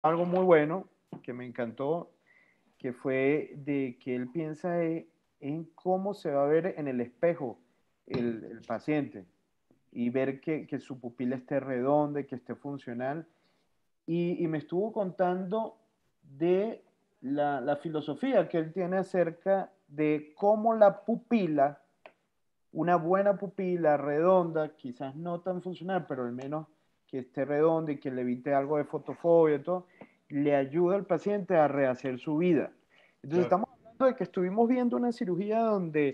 algo muy bueno que me encantó, que fue de que él piensa en cómo se va a ver en el espejo el paciente y ver que su pupila esté redonda y que esté funcional. Y me estuvo contando de la filosofía que él tiene acerca de cómo la pupila, una buena pupila redonda, quizás no tan funcional, pero al menos que esté redonda y que le evite algo de fotofobia y todo, le ayuda al paciente a rehacer su vida. Entonces Claro. estamos hablando de que estuvimos viendo una cirugía donde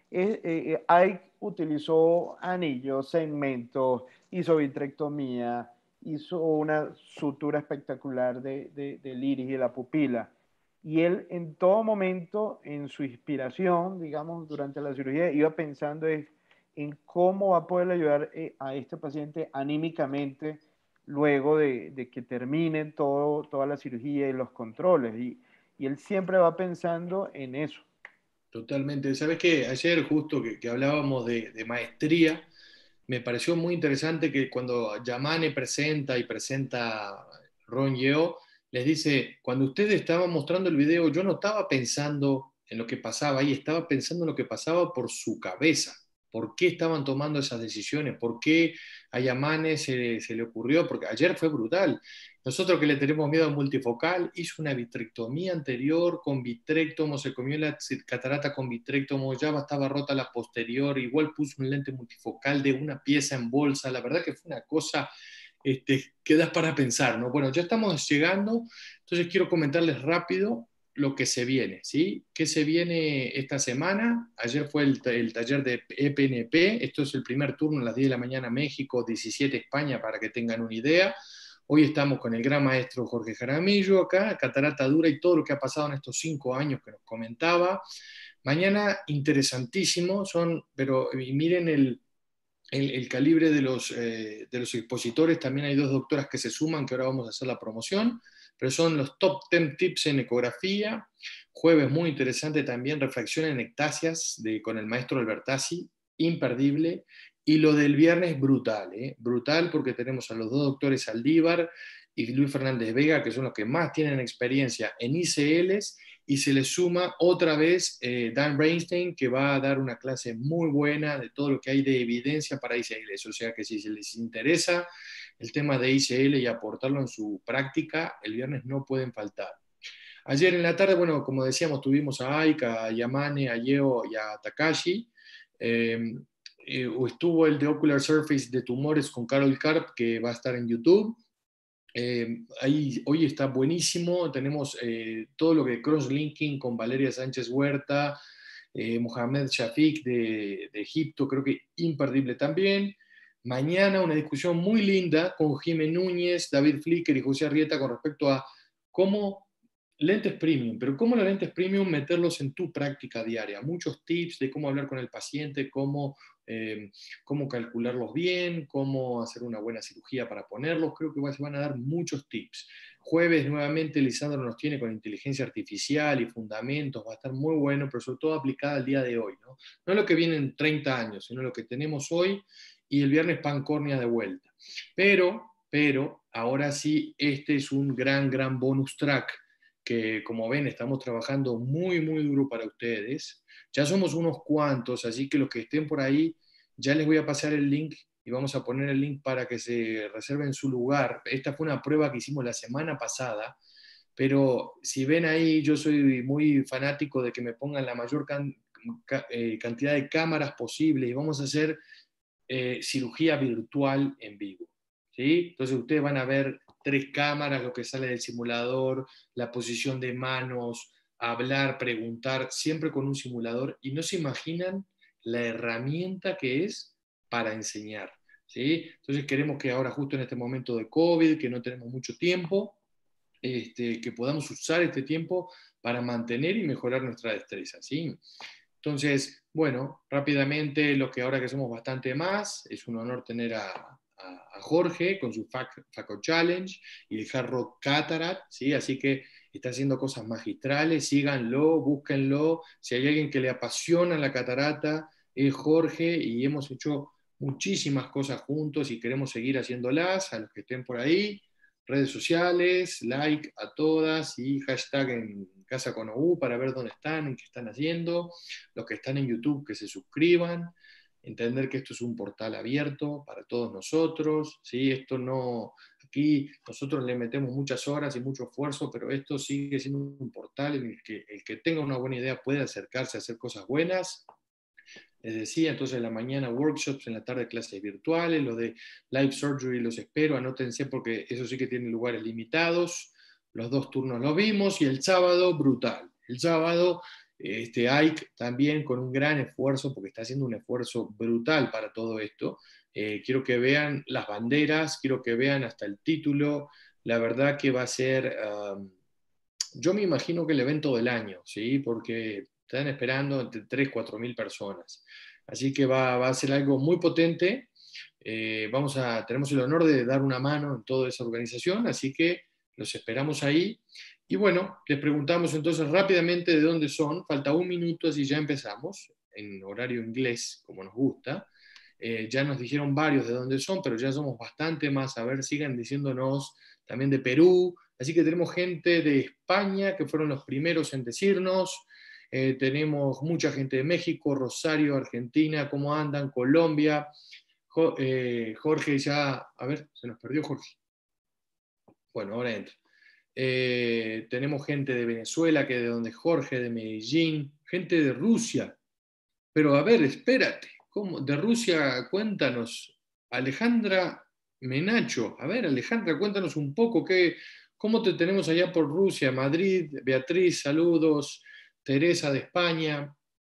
Ike utilizó anillos, segmentos, hizo vitrectomía, hizo una sutura espectacular del iris y de la pupila. Y él en todo momento, en su inspiración, digamos, durante la cirugía, iba pensando en cómo va a poder ayudar a este paciente anímicamente luego de que termine toda la cirugía y los controles. Y él siempre va pensando en eso. Totalmente. Sabes que ayer justo que hablábamos de maestría, me pareció muy interesante que cuando Yamane presenta y presenta Ron Yeo, les dice, cuando ustedes estaban mostrando el video, yo no estaba pensando en lo que pasaba ahí, estaba pensando en lo que pasaba por su cabeza. ¿Por qué estaban tomando esas decisiones? ¿Por qué a Yamane se le ocurrió? Porque ayer fue brutal. Nosotros que le tenemos miedo al multifocal, hizo una vitrectomía anterior con vitrectomo, se comió la catarata con vitrectomo, ya estaba rota la posterior, igual puso un lente multifocal de una pieza en bolsa. La verdad que fue una cosa que das para pensar, ¿no? Bueno, ya estamos llegando, entonces quiero comentarles rápido lo que se viene, ¿sí? ¿Qué se viene esta semana? Ayer fue el taller de EPNP, esto es el primer turno a las 10 de la mañana México, 17 España, para que tengan una idea. Hoy estamos con el gran maestro Jorge Jaramillo acá, Catarata Dura y todo lo que ha pasado en estos 5 años que nos comentaba. Mañana interesantísimo, pero miren el calibre de los expositores. También hay dos doctoras que se suman, que ahora vamos a hacer la promoción, pero son los top 10 tips en ecografía. Jueves muy interesante también, reflexión en ectasias con el maestro Albertazzi, imperdible. Y lo del viernes, brutal, ¿eh? Brutal, porque tenemos a los dos doctores Aldívar y Luis Fernández Vega, que son los que más tienen experiencia en ICLs, y se le suma otra vez Dan Brainstein, que va a dar una clase muy buena de todo lo que hay de evidencia para ICLs. O sea que si se les interesa el tema de ICL y aportarlo en su práctica, el viernes no pueden faltar. Ayer en la tarde, bueno, como decíamos, tuvimos a Aika, a Yamane, a Yeo y a Takashi. Eh, Estuvo el de Ocular Surface de tumores con Carol Karp, que va a estar en YouTube. Ahí, hoy está buenísimo, tenemos todo lo que cross-linking con Valeria Sánchez Huerta, Mohamed Shafik de Egipto, creo que imperdible también. Mañana una discusión muy linda con Jiménez Núñez, David Flicker y José Arrieta con respecto a cómo lentes premium, pero cómo los lentes premium meterlos en tu práctica diaria. Muchos tips de cómo hablar con el paciente, cómo calcularlos bien, cómo hacer una buena cirugía para ponerlos. Creo que se van a dar muchos tips. Jueves nuevamente Lisandro nos tiene con inteligencia artificial y fundamentos, va a estar muy bueno, pero sobre todo aplicada al día de hoy, ¿no? No lo que viene en 30 años, sino lo que tenemos hoy, y el viernes Pancornia de vuelta. Pero, ahora sí, este es un gran, gran bonus track que, como ven, estamos trabajando muy, muy duro para ustedes. Ya somos unos cuantos, así que los que estén por ahí, ya les voy a pasar el link y vamos a poner el link para que se reserven su lugar. Esta fue una prueba que hicimos la semana pasada, pero si ven ahí, yo soy muy fanático de que me pongan la mayor cantidad de cámaras posible y vamos a hacer cirugía virtual en vivo. ¿Sí? Entonces ustedes van a ver 3 cámaras, lo que sale del simulador, la posición de manos, hablar, preguntar, siempre con un simulador, y no se imaginan la herramienta que es para enseñar. ¿Sí? Entonces queremos que ahora, justo en este momento de COVID, que no tenemos mucho tiempo, que podamos usar este tiempo para mantener y mejorar nuestra destreza. ¿Sí? Entonces, bueno, rápidamente, los que ahora que somos bastante más, es un honor tener a Jorge con su FACO Challenge y el Hard Rock Cataract, ¿sí? Así que está haciendo cosas magistrales, síganlo, búsquenlo. Si hay alguien que le apasiona la catarata, es Jorge, y hemos hecho muchísimas cosas juntos y queremos seguir haciéndolas, a los que estén por ahí. redes sociales, like a todas y hashtag en Casa con OU para ver dónde están, en qué están haciendo, los que están en YouTube que se suscriban, entender que esto es un portal abierto para todos nosotros, ¿sí? Esto no, aquí nosotros le metemos muchas horas y mucho esfuerzo, pero esto sigue siendo un portal en el que tenga una buena idea puede acercarse a hacer cosas buenas. Les decía, entonces en la mañana workshops, en la tarde clases virtuales, lo de live surgery los espero, anótense porque eso sí que tiene lugares limitados, los 2 turnos los vimos y el sábado brutal. El sábado Ike también con un gran esfuerzo, porque está haciendo un esfuerzo brutal para todo esto. Quiero que vean las banderas, quiero que vean hasta el título, la verdad que va a ser, yo me imagino que el evento del año, ¿sí? Porque están esperando entre 3 4 mil personas. Así que va a ser algo muy potente. Tenemos el honor de dar una mano en toda esa organización, así que los esperamos ahí. Y bueno, les preguntamos entonces rápidamente de dónde son. Falta 1 minuto, así ya empezamos, en horario inglés, como nos gusta. Ya nos dijeron varios de dónde son, pero ya somos bastante más. A ver, sigan diciéndonos también de Perú. Así que tenemos gente de España, que fueron los primeros en decirnos. Tenemos mucha gente de México, Rosario, Argentina, ¿cómo andan? Colombia. Jorge ya, a ver, se nos perdió Jorge. Bueno, ahora entra. Tenemos gente de Venezuela, que de donde Jorge, de Medellín, gente de Rusia. Pero a ver, espérate, ¿cómo? De Rusia, cuéntanos. Alejandra Menacho. A ver, Alejandra, cuéntanos un poco cómo te tenemos allá por Rusia, Madrid. Beatriz, saludos. Teresa de España.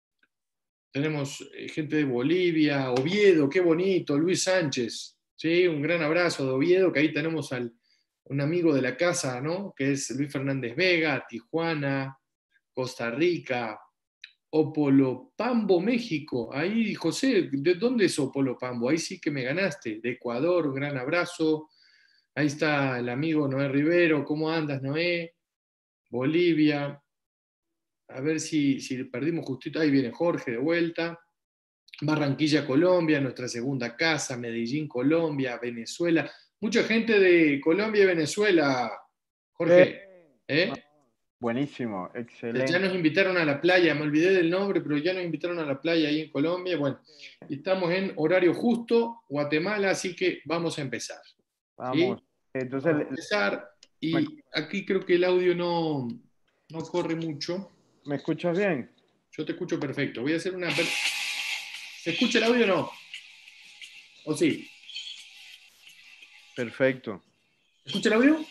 Tenemos gente de Bolivia, Oviedo, qué bonito, Luis Sánchez, ¿sí? Un gran abrazo de Oviedo, que ahí tenemos un amigo de la casa, ¿no? Que es Luis Fernández Vega, Tijuana, Costa Rica, Opolopambo, México. Ahí, José, ¿de dónde es Opolopambo? Ahí sí que me ganaste. De Ecuador, un gran abrazo. Ahí está el amigo Noé Rivero, ¿cómo andas, Noé? Bolivia. A ver si perdimos justito. Ahí viene Jorge de vuelta. Barranquilla, Colombia, nuestra segunda casa, Medellín, Colombia, Venezuela. Mucha gente de Colombia y Venezuela, Jorge. ¿Eh? Buenísimo, Ya excelente. nos invitaron a la playa, me olvidé del nombre, pero ya nos invitaron a la playa ahí en Colombia. Bueno, y estamos en horario justo, Guatemala, así que vamos a empezar. ¿Sí? Vamos. Entonces, Vamos a empezar. ¿me, Y aquí creo que el audio no corre mucho. me escuchas bien? Yo te escucho perfecto. Voy a hacer una... ¿Se escucha el audio o no? ¿O sí? Perfecto. ¿Se escucha el audio?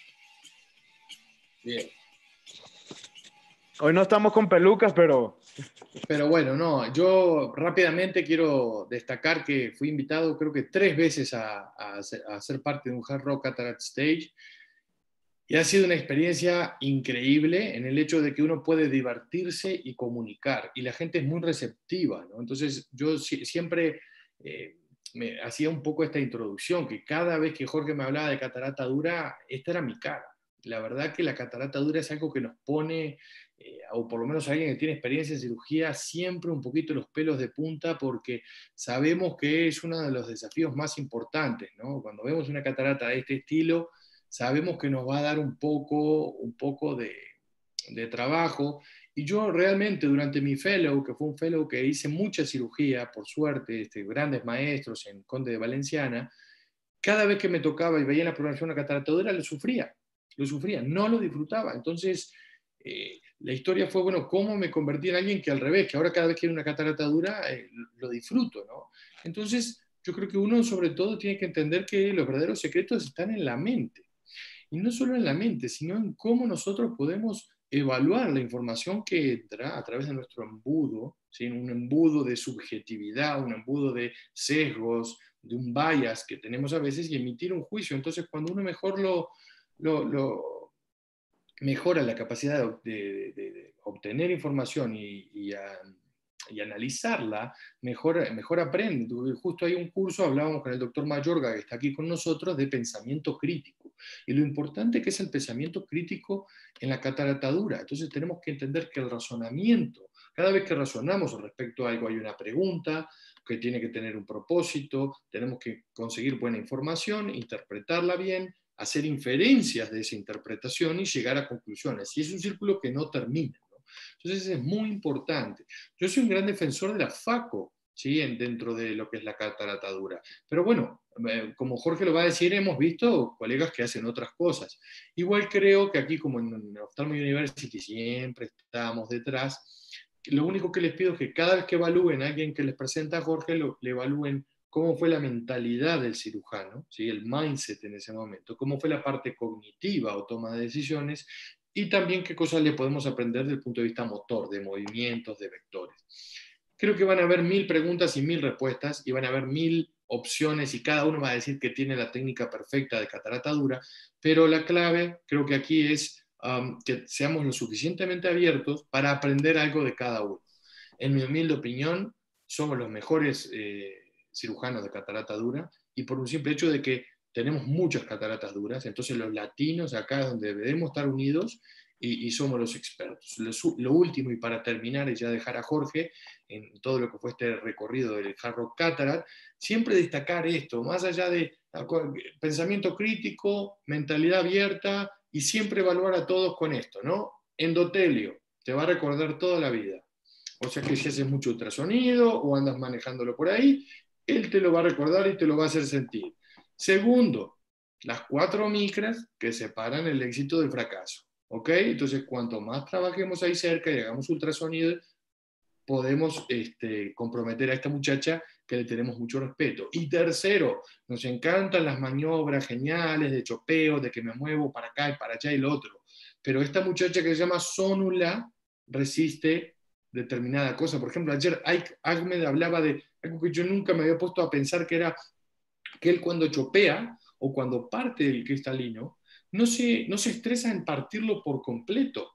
Bien. Hoy no estamos con pelucas, pero Pero bueno, no, yo rápidamente quiero destacar que fui invitado creo que 3 veces a ser parte de un Hard Rock Cataract Stage y ha sido una experiencia increíble en el hecho de que uno puede divertirse y comunicar y la gente es muy receptiva, ¿no? Entonces yo siempre me hacía un poco esta introducción, que cada vez que Jorge me hablaba de catarata dura, esta era mi cara. La verdad que la catarata dura es algo que nos pone, o por lo menos alguien que tiene experiencia en cirugía, siempre un poquito los pelos de punta porque sabemos que es uno de los desafíos más importantes, ¿no? Cuando vemos una catarata de este estilo, sabemos que nos va a dar un poco de trabajo. Y yo realmente durante mi fellow, que fue un fellow que hice mucha cirugía, por suerte, grandes maestros en Conde de Valenciana, cada vez que me tocaba y veía la programación una catarata dura, lo sufría, no lo disfrutaba. Entonces, la historia fue, bueno, cómo me convertí en alguien que al revés, que ahora cada vez que hay una catarata dura, lo disfruto, ¿no? Entonces, yo creo que uno sobre todo tiene que entender que los verdaderos secretos están en la mente. Y no solo en la mente, sino en cómo nosotros podemos evaluar la información que entra a través de nuestro embudo, ¿sí? Un embudo de subjetividad, un embudo de sesgos, de un bias que tenemos a veces y emitir un juicio. Entonces, cuando uno mejor lo mejora la capacidad de obtener información y analizarla, mejor aprende. Justo hay un curso, hablábamos con el doctor Mayorga, que está aquí con nosotros, de pensamiento crítico. Y lo importante que es el pensamiento crítico en la cataratadura. Entonces tenemos que entender que el razonamiento, cada vez que razonamos respecto a algo, hay una pregunta que tiene que tener un propósito, tenemos que conseguir buena información, interpretarla bien, hacer inferencias de esa interpretación y llegar a conclusiones. Y es un círculo que no termina, ¿no? Entonces es muy importante. Yo soy un gran defensor de la FACO, ¿sí? Dentro de lo que es la cataratadura. Pero bueno, como Jorge lo va a decir, hemos visto colegas que hacen otras cosas. Igual creo que aquí, como en Ophthalmic University, siempre estamos detrás. Lo único que les pido es que cada vez que evalúen a alguien que les presenta a Jorge, le evalúen cómo fue la mentalidad del cirujano, ¿sí? El mindset en ese momento, cómo fue la parte cognitiva o toma de decisiones, y también qué cosas le podemos aprender desde el punto de vista motor, de movimientos, de vectores. Creo que van a haber 1000 preguntas y 1000 respuestas, y van a haber 1000 opciones, y cada uno va a decir que tiene la técnica perfecta de cataratadura, pero la clave creo que aquí es que seamos lo suficientemente abiertos para aprender algo de cada uno. En mi humilde opinión, somos los mejores cirujanos de catarata dura, y por un simple hecho de que tenemos muchas cataratas duras, entonces los latinos acá es donde debemos estar unidos, y somos los expertos. Lo último, y para terminar y ya dejar a Jorge en todo lo que fue este recorrido del Hard Rock Cataract, siempre destacar esto, más allá de pensamiento crítico, mentalidad abierta, y siempre evaluar a todos con esto, ¿no? Endotelio, te va a recordar toda la vida. O sea que si haces mucho ultrasonido o andas manejándolo por ahí, él te lo va a recordar y te lo va a hacer sentir. Segundo, las 4 micras que separan el éxito del fracaso. ¿Ok? Entonces, cuanto más trabajemos ahí cerca y hagamos ultrasonido, podemos comprometer a esta muchacha, que le tenemos mucho respeto. Y tercero, nos encantan las maniobras geniales de chopeo, de que me muevo para acá y para allá y lo otro. Pero esta muchacha que se llama Sonula resiste determinada cosa. Por ejemplo, ayer Ahmed hablaba de algo que yo nunca me había puesto a pensar, que era que él, cuando chopea o cuando parte el cristalino, no se estresa en partirlo por completo,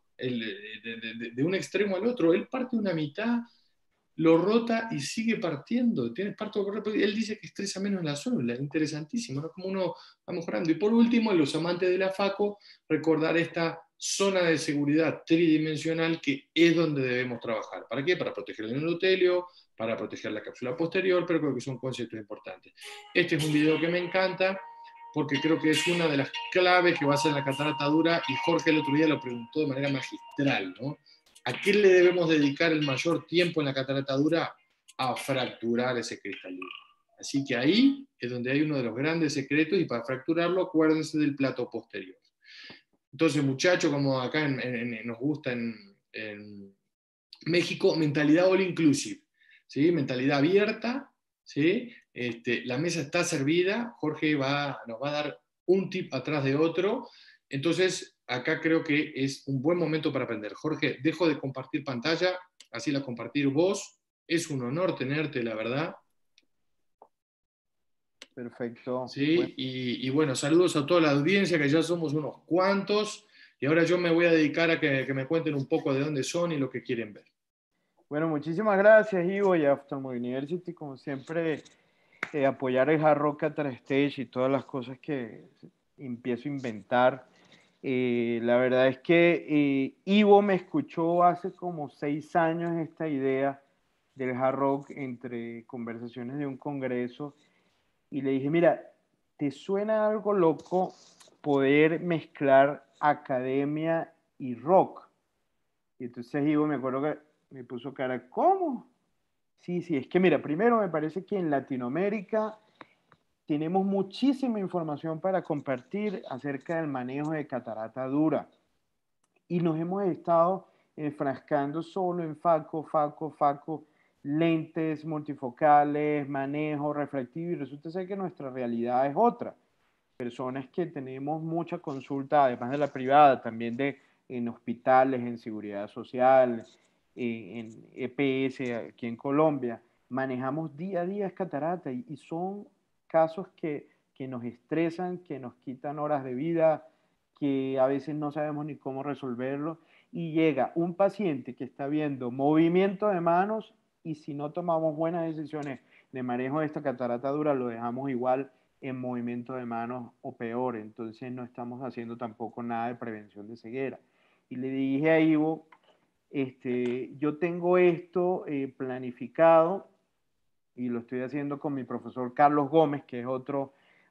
de un extremo al otro. Él parte una mitad, lo rota y sigue partiendo. Tienes parto correcto. Él dice que estresa menos la zona. Es interesantísimo, ¿no? Como uno va mejorando. Y por último, en los amantes de la FACO, recordar esta zona de seguridad tridimensional, que es donde debemos trabajar. ¿Para qué? Para proteger el endotelio, para proteger la cápsula posterior, pero creo que son conceptos importantes. Este es un video que me encanta, porque creo que es una de las claves que va a ser la catarata dura, y Jorge el otro día lo preguntó de manera magistral, ¿no? ¿A qué le debemos dedicar el mayor tiempo en la catarata dura? A fracturar ese cristalino. Así que ahí es donde hay uno de los grandes secretos, y para fracturarlo, acuérdense del plato posterior. Entonces, muchachos, como acá nos gusta en México, mentalidad all inclusive, ¿sí? Mentalidad abierta, ¿sí? La mesa está servida, Jorge nos va a dar un tip atrás de otro. Entonces, acá creo que es un buen momento para aprender. Jorge, dejo de compartir pantalla, así la compartir vos. Es un honor tenerte, la verdad. Perfecto. Bueno, ¿Sí? Y bueno, saludos a toda la audiencia, que ya somos unos cuantos. Y ahora yo me voy a dedicar a que me cuenten un poco de dónde son y lo que quieren ver. bueno, muchísimas gracias, Ivo, y a Ophthalmic University, como siempre, apoyar el Hard Rock Cataract Stage y todas las cosas que empiezo a inventar. La verdad es que Ivo me escuchó hace como 6 años esta idea del Hard Rock entre conversaciones de un congreso, y le dije, mira, ¿te suena algo loco poder mezclar academia y rock? Y entonces Ivo, me acuerdo que me puso cara, ¿cómo? Sí, sí, es que mira, primero me parece que en Latinoamérica tenemos muchísima información para compartir acerca del manejo de catarata dura, y nos hemos estado enfrascando solo en FACO, lentes multifocales, manejo refractivo, y resulta ser que nuestra realidad es otra. Personas que tenemos mucha consulta, además de la privada, también en hospitales, en seguridad social, en EPS aquí en Colombia, manejamos día a día catarata, y son casos que nos estresan, que nos quitan horas de vida, que a veces no sabemos ni cómo resolverlo, y llega un paciente que está viendo movimiento de manos, y si no tomamos buenas decisiones de manejo de esta catarata dura, lo dejamos igual en movimiento de manos o peor. Entonces no estamos haciendo tampoco nada de prevención de ceguera. Y le dije a Ivo, yo tengo esto planificado, y lo estoy haciendo con mi profesor Carlos Gómez, que es otro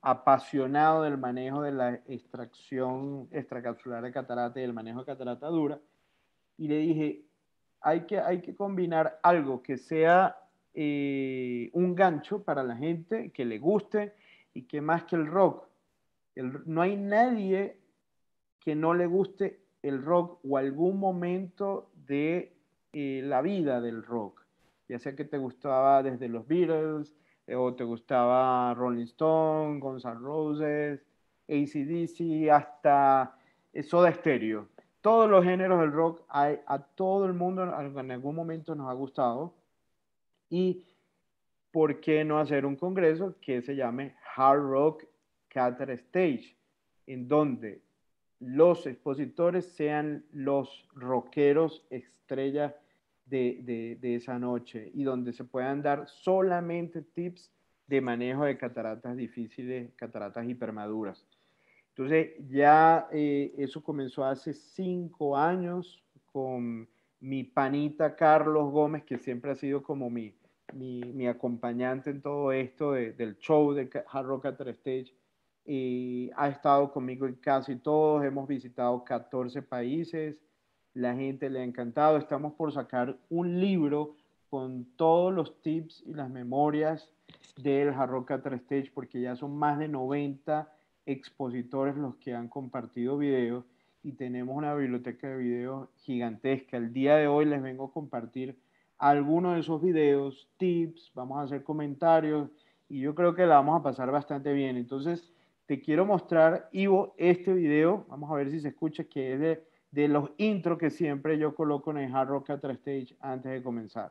apasionado del manejo de la extracción extracapsular de catarata y el manejo de catarata dura, y le dije, hay que combinar algo que sea un gancho para la gente, que le guste, y que más que el rock. No hay nadie que no le guste el rock o algún momento de la vida del rock, ya sea que te gustaba desde los Beatles, o te gustaba Rolling Stone, Guns N' Roses, AC/DC, hasta Soda Stereo. Todos los géneros del rock, a todo el mundo en algún momento nos ha gustado. Y ¿por qué no hacer un congreso que se llame Hard Rock Qatar Stage, en donde los expositores sean los rockeros estrellas de esa noche, y donde se puedan dar solamente tips de manejo de cataratas difíciles, cataratas hipermaduras? Entonces ya eso comenzó hace 5 años con mi panita Carlos Gómez, que siempre ha sido como mi acompañante en todo esto del show de Hard Rock After Stage. Y ha estado conmigo en casi todos, hemos visitado 14 países, la gente le ha encantado. Estamos por sacar un libro con todos los tips y las memorias del Hard Rock After Stage, porque ya son más de 90 expositores los que han compartido videos, y tenemos una biblioteca de videos gigantesca. El día de hoy les vengo a compartir algunos de esos videos, tips, vamos a hacer comentarios, y yo creo que la vamos a pasar bastante bien. Entonces, te quiero mostrar, Ivo, este video, vamos a ver si se escucha, que es de los intros que siempre yo coloco en el Hard Rock After Stage antes de comenzar.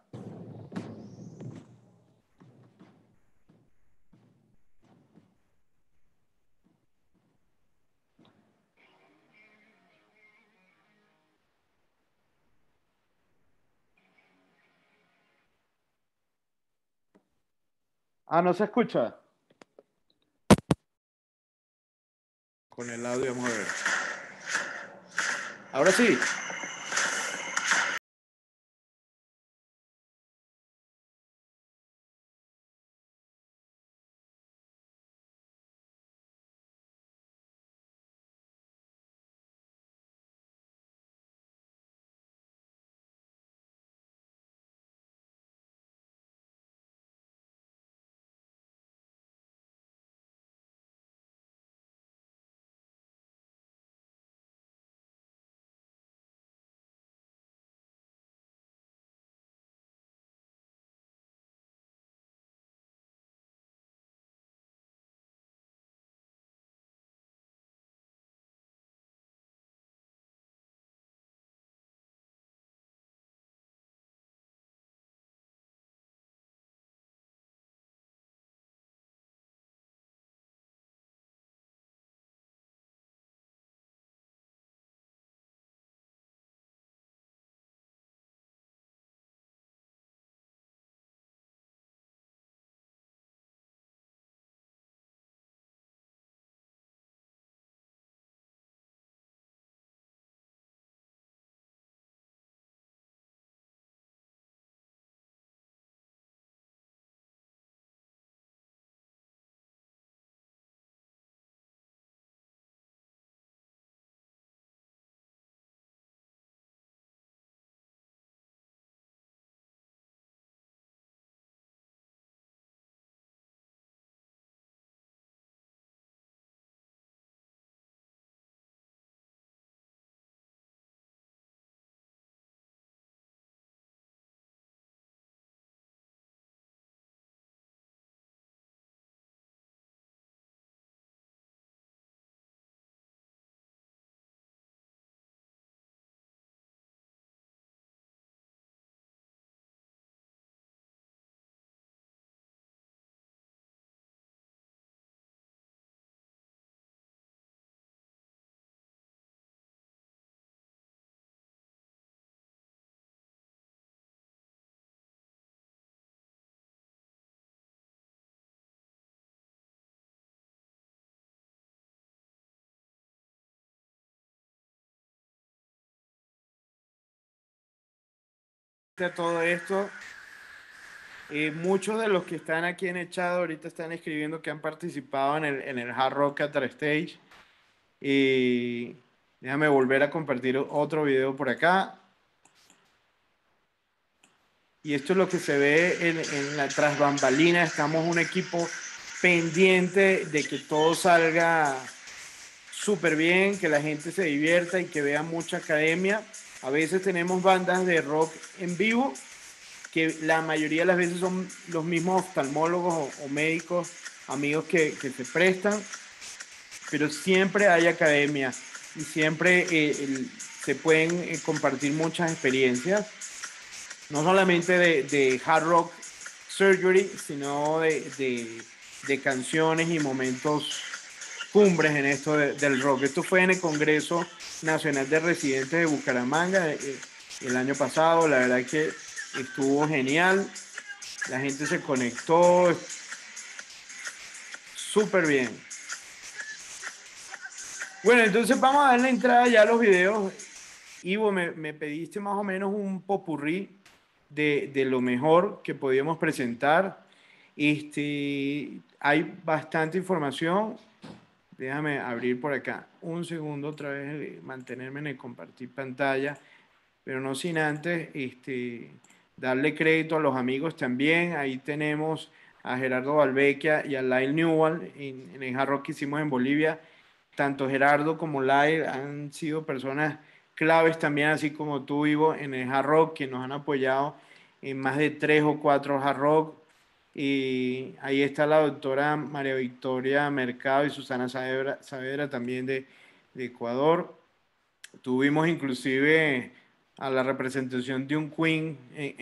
Ah, ¿no se escucha? Con el audio, vamos a ver. Ahora sí. De todo esto, Muchos de los que están aquí en el chat ahorita están escribiendo que han participado en el Hard Rock Qatar Stage. Déjame volver a compartir otro video por acá. Y esto es lo que se ve en la tras bambalina. Estamos un equipo pendiente de que todo salga súper bien, que la gente se divierta y que vea mucha academia. A veces tenemos bandas de rock en vivo, que la mayoría de las veces son los mismos oftalmólogos o médicos, amigos que se prestan, pero siempre hay academia y siempre se pueden compartir muchas experiencias, no solamente de hard rock surgery, sino de canciones y momentos cumbres en esto del rock. Esto fue en el Congreso Nacional de Residentes de Bucaramanga el año pasado. La verdad que estuvo genial. La gente se conectó súper bien. Bueno, entonces vamos a darle entrada ya a los videos. Ivo, me pediste más o menos un popurrí de lo mejor que podíamos presentar. Hay bastante información. Déjame abrir por acá un segundo otra vez, mantenerme en el compartir pantalla, pero no sin antes darle crédito a los amigos también. Ahí tenemos a Gerardo Valvecchia y a Lyle Newell en el Hard Rock que hicimos en Bolivia. Tanto Gerardo como Lyle han sido personas claves también, así como tú, Ivo, en el Hard Rock, que nos han apoyado en más de 3 o 4 Hard Rock. Y ahí está la doctora María Victoria Mercado y Susana Saavedra también de Ecuador. Tuvimos inclusive a la representación de un Queen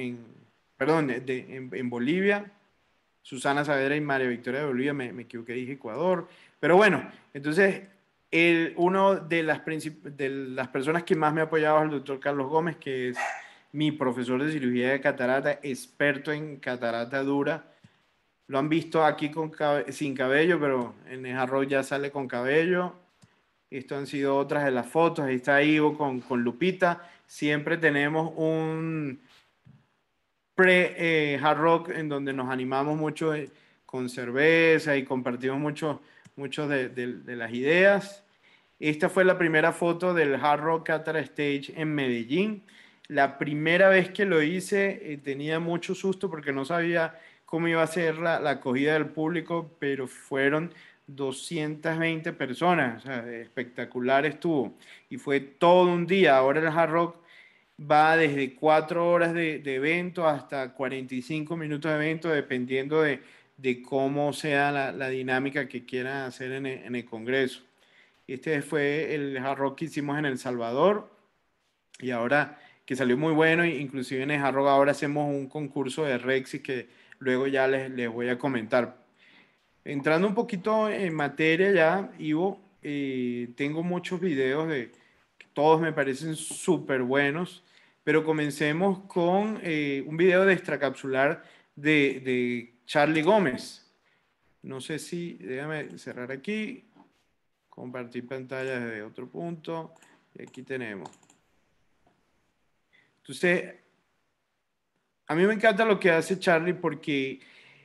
en Bolivia. Susana Saavedra y María Victoria de Bolivia, me equivoqué, dije Ecuador. Pero bueno, entonces uno de las personas que más me ha apoyado es el doctor Carlos Gómez, que es mi profesor de cirugía de catarata, experto en catarata dura. Lo han visto aquí sin cabello, pero en el arroz ya sale con cabello. Esto han sido otras de las fotos. Ahí está Ivo con Lupita. Siempre tenemos un pre-hard rock en donde nos animamos mucho con cerveza y compartimos mucho de las ideas. Esta fue la primera foto del Hard Rock Qatar Stage en Medellín. La primera vez que lo hice tenía mucho susto porque no sabía cómo iba a ser la acogida del público, pero fueron 220 personas, o sea, espectacular estuvo. Y fue todo un día. Ahora el Hard Rock va desde 4 horas de evento hasta 45 minutos de evento, dependiendo de cómo sea la dinámica que quieran hacer en el Congreso. Este fue el Hard Rock que hicimos en El Salvador y ahora que salió muy bueno, inclusive en el Hard Rock ahora hacemos un concurso de Rexy que luego ya les voy a comentar. Entrando un poquito en materia ya, Ivo, tengo muchos videos que todos me parecen súper buenos, pero comencemos con un video de extracapsular de Charlie Gómez. No sé si, déjame cerrar aquí, compartir pantalla desde otro punto, y aquí tenemos. Entonces, a mí me encanta lo que hace Charlie porque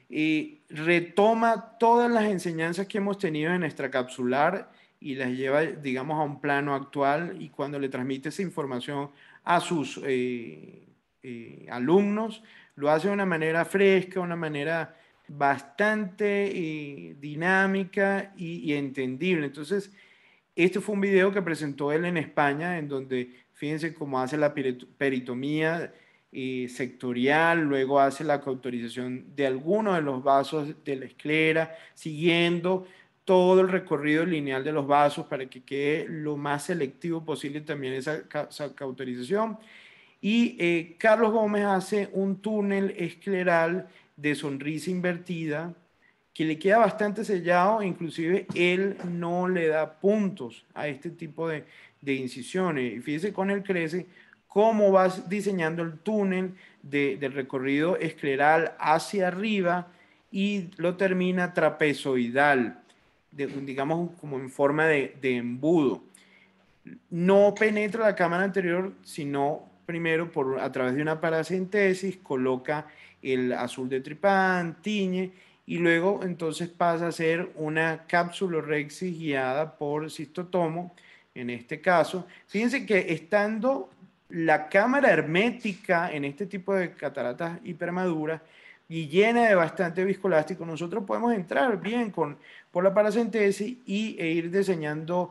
retoma todas las enseñanzas que hemos tenido en extracapsular y las lleva, digamos, a un plano actual y cuando le transmite esa información a sus alumnos, lo hace de una manera fresca, una manera bastante dinámica y entendible. Entonces, este fue un video que presentó él en España, en donde fíjense cómo hace la peritomía sectorial, luego hace la cauterización de algunos de los vasos de la esclera, siguiendo todo el recorrido lineal de los vasos para que quede lo más selectivo posible también esa cauterización. Y Carlos Gómez hace un túnel escleral de sonrisa invertida que le queda bastante sellado, inclusive él no le da puntos a este tipo de incisiones. Y fíjese con él crece cómo vas diseñando el túnel del recorrido escleral hacia arriba y lo termina trapezoidal, digamos como en forma de embudo. No penetra la cámara anterior, sino primero a través de una paracentesis, coloca el azul de tripán, tiñe, y luego entonces pasa a ser una capsulorhexis guiada por cistotomo, en este caso. Fíjense que estando la cámara hermética en este tipo de cataratas hipermaduras y llena de bastante viscoelástico, nosotros podemos entrar bien por la paracentesis e ir diseñando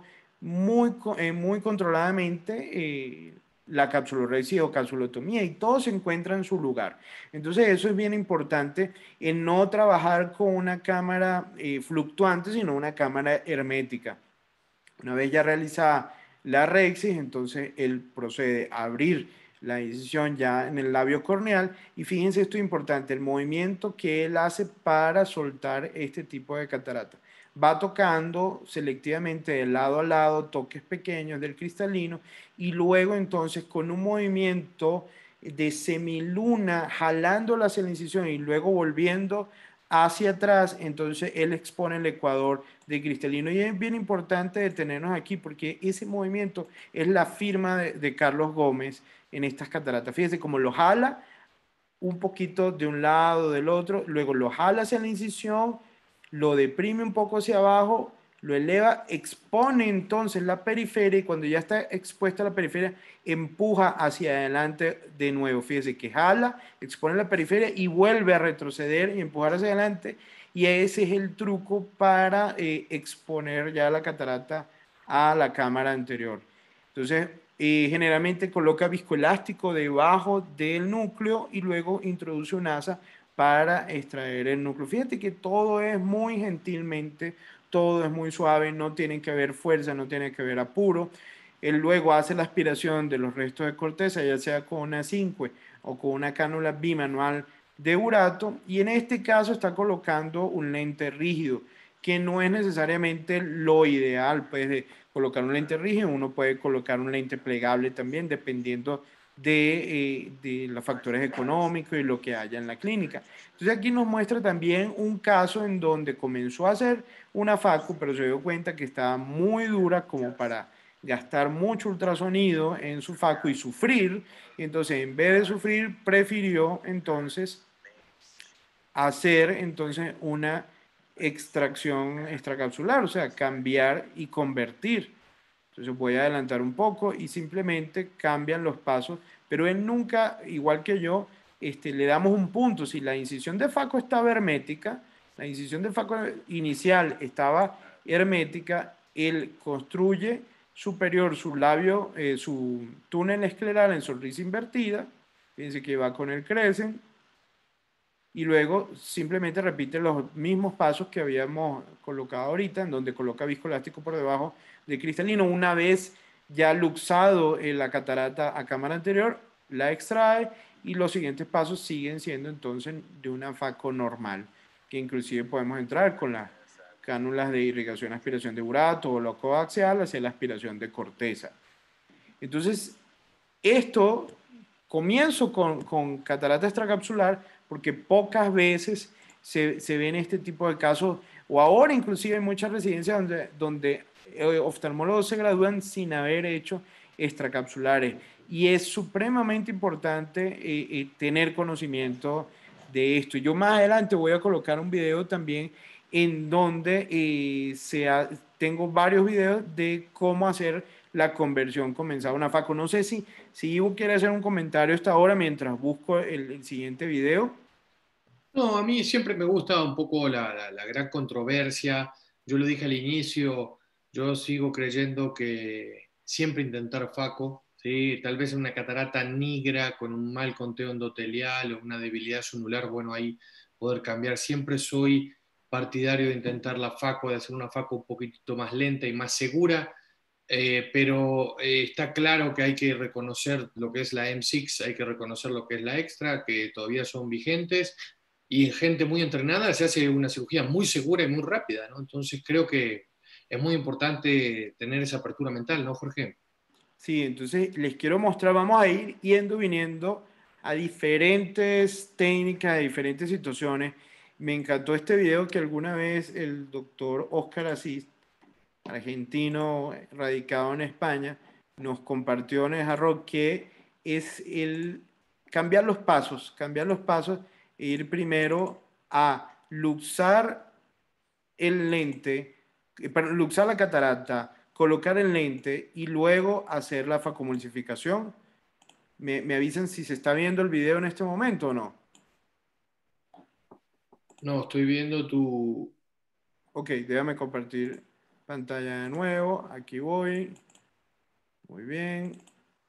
muy controladamente la capsulorhexia o capsulotomía, y todo se encuentra en su lugar. Entonces eso es bien importante, en no trabajar con una cámara fluctuante, sino una cámara hermética. Una vez ya realizada la rexis, entonces él procede a abrir la incisión ya en el labio corneal, y fíjense, esto es importante, el movimiento que él hace para soltar este tipo de catarata. Va tocando selectivamente de lado a lado toques pequeños del cristalino, y luego entonces con un movimiento de semiluna jalándola hacia la incisión y luego volviendo hacia atrás, entonces él expone el ecuador de cristalino. Y es bien importante detenernos aquí porque ese movimiento es la firma de Carlos Gómez en estas cataratas. Fíjense cómo lo jala un poquito de un lado, del otro, luego lo jala hacia la incisión, lo deprime un poco hacia abajo, lo eleva, expone entonces la periferia, y cuando ya está expuesta la periferia, empuja hacia adelante de nuevo. Fíjese que jala, expone la periferia y vuelve a retroceder y empujar hacia adelante, y ese es el truco para exponer ya la catarata a la cámara anterior. Entonces, generalmente coloca viscoelástico debajo del núcleo y luego introduce un asa para extraer el núcleo. Fíjate que todo es muy gentilmente, todo es muy suave, no tiene que haber fuerza, no tiene que haber apuro. Él luego hace la aspiración de los restos de corteza, ya sea con una cinque o con una cánula bimanual de urato, y en este caso está colocando un lente rígido, que no es necesariamente lo ideal, pues, de colocar un lente rígido. Uno puede colocar un lente plegable también, dependiendo de los factores económicos y lo que haya en la clínica. Entonces aquí nos muestra también un caso en donde comenzó a hacer una facu, pero se dio cuenta que estaba muy dura como para gastar mucho ultrasonido en su facu y sufrir. Y entonces, en vez de sufrir, prefirió entonces hacer entonces una extracción extracapsular, o sea, cambiar y convertir. Entonces voy a adelantar un poco y simplemente cambian los pasos, pero él nunca, igual que yo, le damos un punto. Si la incisión de Faco estaba hermética, la incisión de Faco inicial estaba hermética, él construye superior su labio, su túnel escleral en sonrisa invertida, fíjense que va con el crecen, y luego simplemente repite los mismos pasos que habíamos colocado ahorita, en donde coloca viscoelástico por debajo de cristalino. Una vez ya luxado la catarata a cámara anterior, la extrae, y los siguientes pasos siguen siendo entonces de una faco normal, que inclusive podemos entrar con las cánulas de irrigación, aspiración de urato o lo coaxial hacia la aspiración de corteza. Entonces, esto comienzo con catarata extracapsular porque pocas veces se ven este tipo de casos, o ahora inclusive en muchas residencias donde oftalmólogos se gradúan sin haber hecho extracapsulares. Y es supremamente importante tener conocimiento de esto. Yo más adelante voy a colocar un video también en donde tengo varios videos de cómo hacer la conversión comenzada a una faco. No sé si Ivo quiere hacer un comentario hasta ahora mientras busco el siguiente video. No, a mí siempre me gusta un poco la gran controversia. Yo lo dije al inicio, yo sigo creyendo que siempre intentar FACO, ¿sí? Tal vez una catarata negra con un mal conteo endotelial o una debilidad sunular, bueno, ahí poder cambiar. Siempre soy partidario de intentar la FACO, de hacer una FACO un poquitito más lenta y más segura, pero está claro que hay que reconocer lo que es la M6, hay que reconocer lo que es la extra, que todavía son vigentes, y gente muy entrenada se hace una cirugía muy segura y muy rápida, ¿no? Entonces creo que es muy importante tener esa apertura mental, ¿no, Jorge? Sí, entonces les quiero mostrar, vamos a ir yendo, viniendo a diferentes técnicas, a diferentes situaciones. Me encantó este video que alguna vez el doctor Oscar Asís, argentino radicado en España, nos compartió en el Hard Rock, que es el cambiar los pasos e ir primero a luxar el lente, luxar la catarata, colocar el lente y luego hacer la facomulsificación. Me avisan si se está viendo el video en este momento o no. No, estoy viendo tu... Ok, déjame compartir pantalla de nuevo. Aquí voy. Muy bien.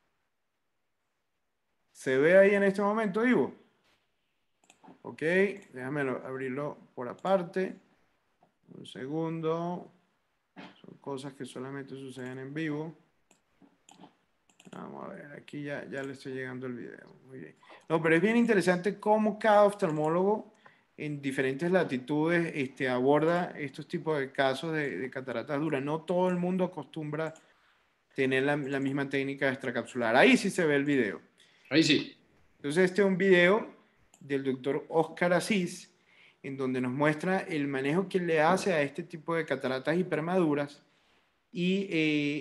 ¿Se ve ahí en este momento, Ivo? Ok, déjame abrirlo por aparte. Un segundo. Son cosas que solamente suceden en vivo. Vamos a ver, aquí ya le estoy llegando el video. Muy bien. No, pero es bien interesante cómo cada oftalmólogo en diferentes latitudes aborda estos tipos de casos de cataratas duras. No todo el mundo acostumbra tener la misma técnica extracapsular. Ahí sí se ve el video. Ahí sí. Entonces este es un video del doctor Oscar Asís, en donde nos muestra el manejo que le hace a este tipo de cataratas hipermaduras y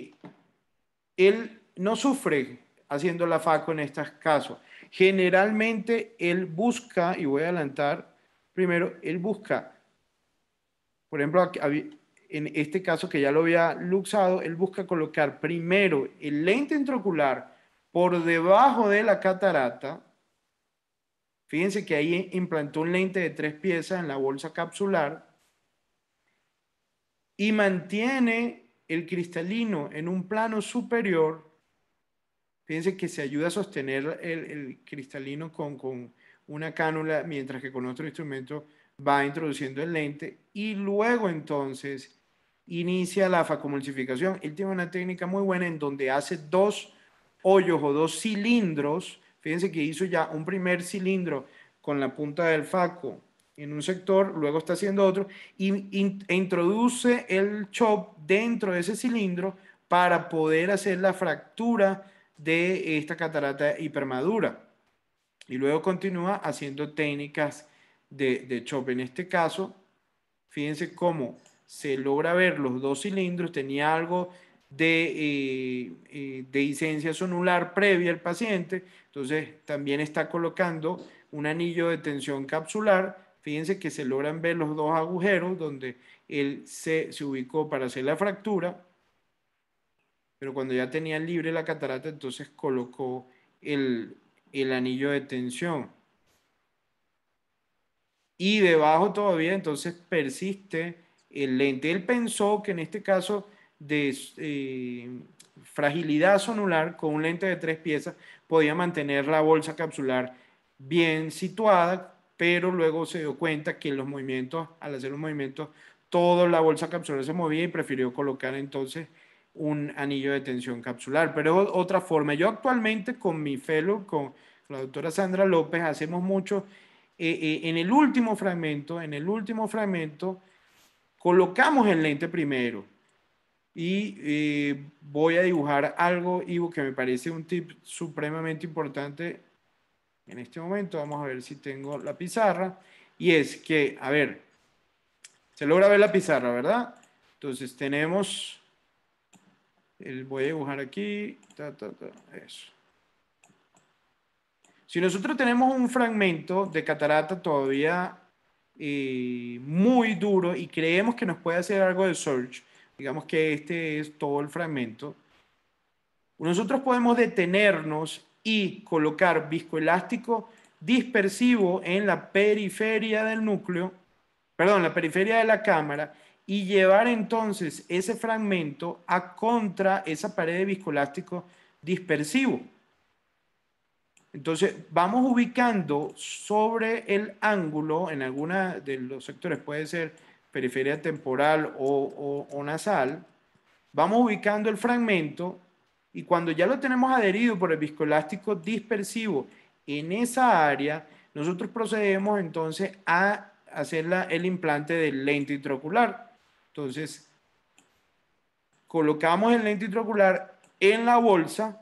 él no sufre haciendo la FACO en estos casos. Generalmente él busca, y voy a adelantar primero, él busca, por ejemplo, en este caso que ya lo había luxado, él busca colocar primero el lente intraocular por debajo de la catarata. Fíjense que ahí implantó un lente de 3 piezas en la bolsa capsular y mantiene el cristalino en un plano superior. Fíjense que se ayuda a sostener el cristalino con una cánula, mientras que con otro instrumento va introduciendo el lente y luego entonces inicia la facomulsificación. Él tiene una técnica muy buena en donde hace 2 hoyos o 2 cilindros. Fíjense que hizo ya un primer cilindro con la punta del faco en un sector, luego está haciendo otro e introduce el chop dentro de ese cilindro para poder hacer la fractura de esta catarata hipermadura. Y luego continúa haciendo técnicas de chop. En este caso, fíjense cómo se logra ver los 2 cilindros. Tenía algo de dehiscencia sonular previa al paciente. Entonces, también está colocando un anillo de tensión capsular. Fíjense que se logran ver los 2 agujeros donde él se ubicó para hacer la fractura, pero cuando ya tenía libre la catarata, entonces colocó el anillo de tensión. Y debajo todavía entonces persiste el lente. Él pensó que en este caso de fragilidad sonular con un lente de 3 piezas podía mantener la bolsa capsular bien situada, pero luego se dio cuenta que los movimientos, al hacer los movimientos, toda la bolsa capsular se movía y prefirió colocar entonces un anillo de tensión capsular. Pero es otra forma. Yo actualmente con mi fellow, con la doctora Sandra López, hacemos mucho en el último fragmento, colocamos el lente primero y voy a dibujar algo, Ivo, que me parece un tip supremamente importante en este momento. Vamos a ver si tengo la pizarra. Y es que, a ver, se logra ver la pizarra, ¿verdad? Entonces tenemos, voy a dibujar aquí, eso. Si nosotros tenemos un fragmento de catarata todavía muy duro y creemos que nos puede hacer algo de surge, digamos que este es todo el fragmento, nosotros podemos detenernos y colocar viscoelástico dispersivo en la periferia del núcleo, perdón, la periferia de la cámara, y llevar entonces ese fragmento a contra esa pared de viscoelástico dispersivo. Entonces, vamos ubicando sobre el ángulo, en alguna de los sectores, puede ser periferia temporal o nasal, vamos ubicando el fragmento y cuando ya lo tenemos adherido por el viscoelástico dispersivo en esa área, nosotros procedemos entonces a hacer el implante del lente intraocular. Entonces, colocamos el lente intraocular en la bolsa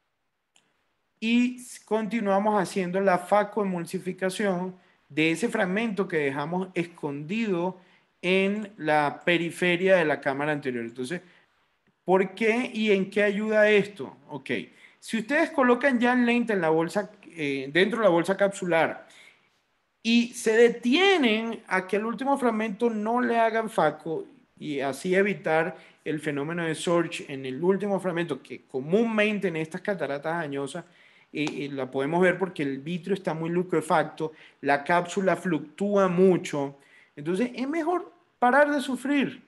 y continuamos haciendo la facoemulsificación de ese fragmento que dejamos escondido en la periferia de la cámara anterior. Entonces, ¿por qué y en qué ayuda esto? Ok, Si ustedes colocan ya el lente en la bolsa, dentro de la bolsa capsular y se detienen a que el último fragmento no le hagan FACO y así evitar el fenómeno de surge en el último fragmento, que comúnmente en estas cataratas añosas la podemos ver porque el vitrio está muy liquefacto, la cápsula fluctúa mucho. Entonces es mejor parar de sufrir,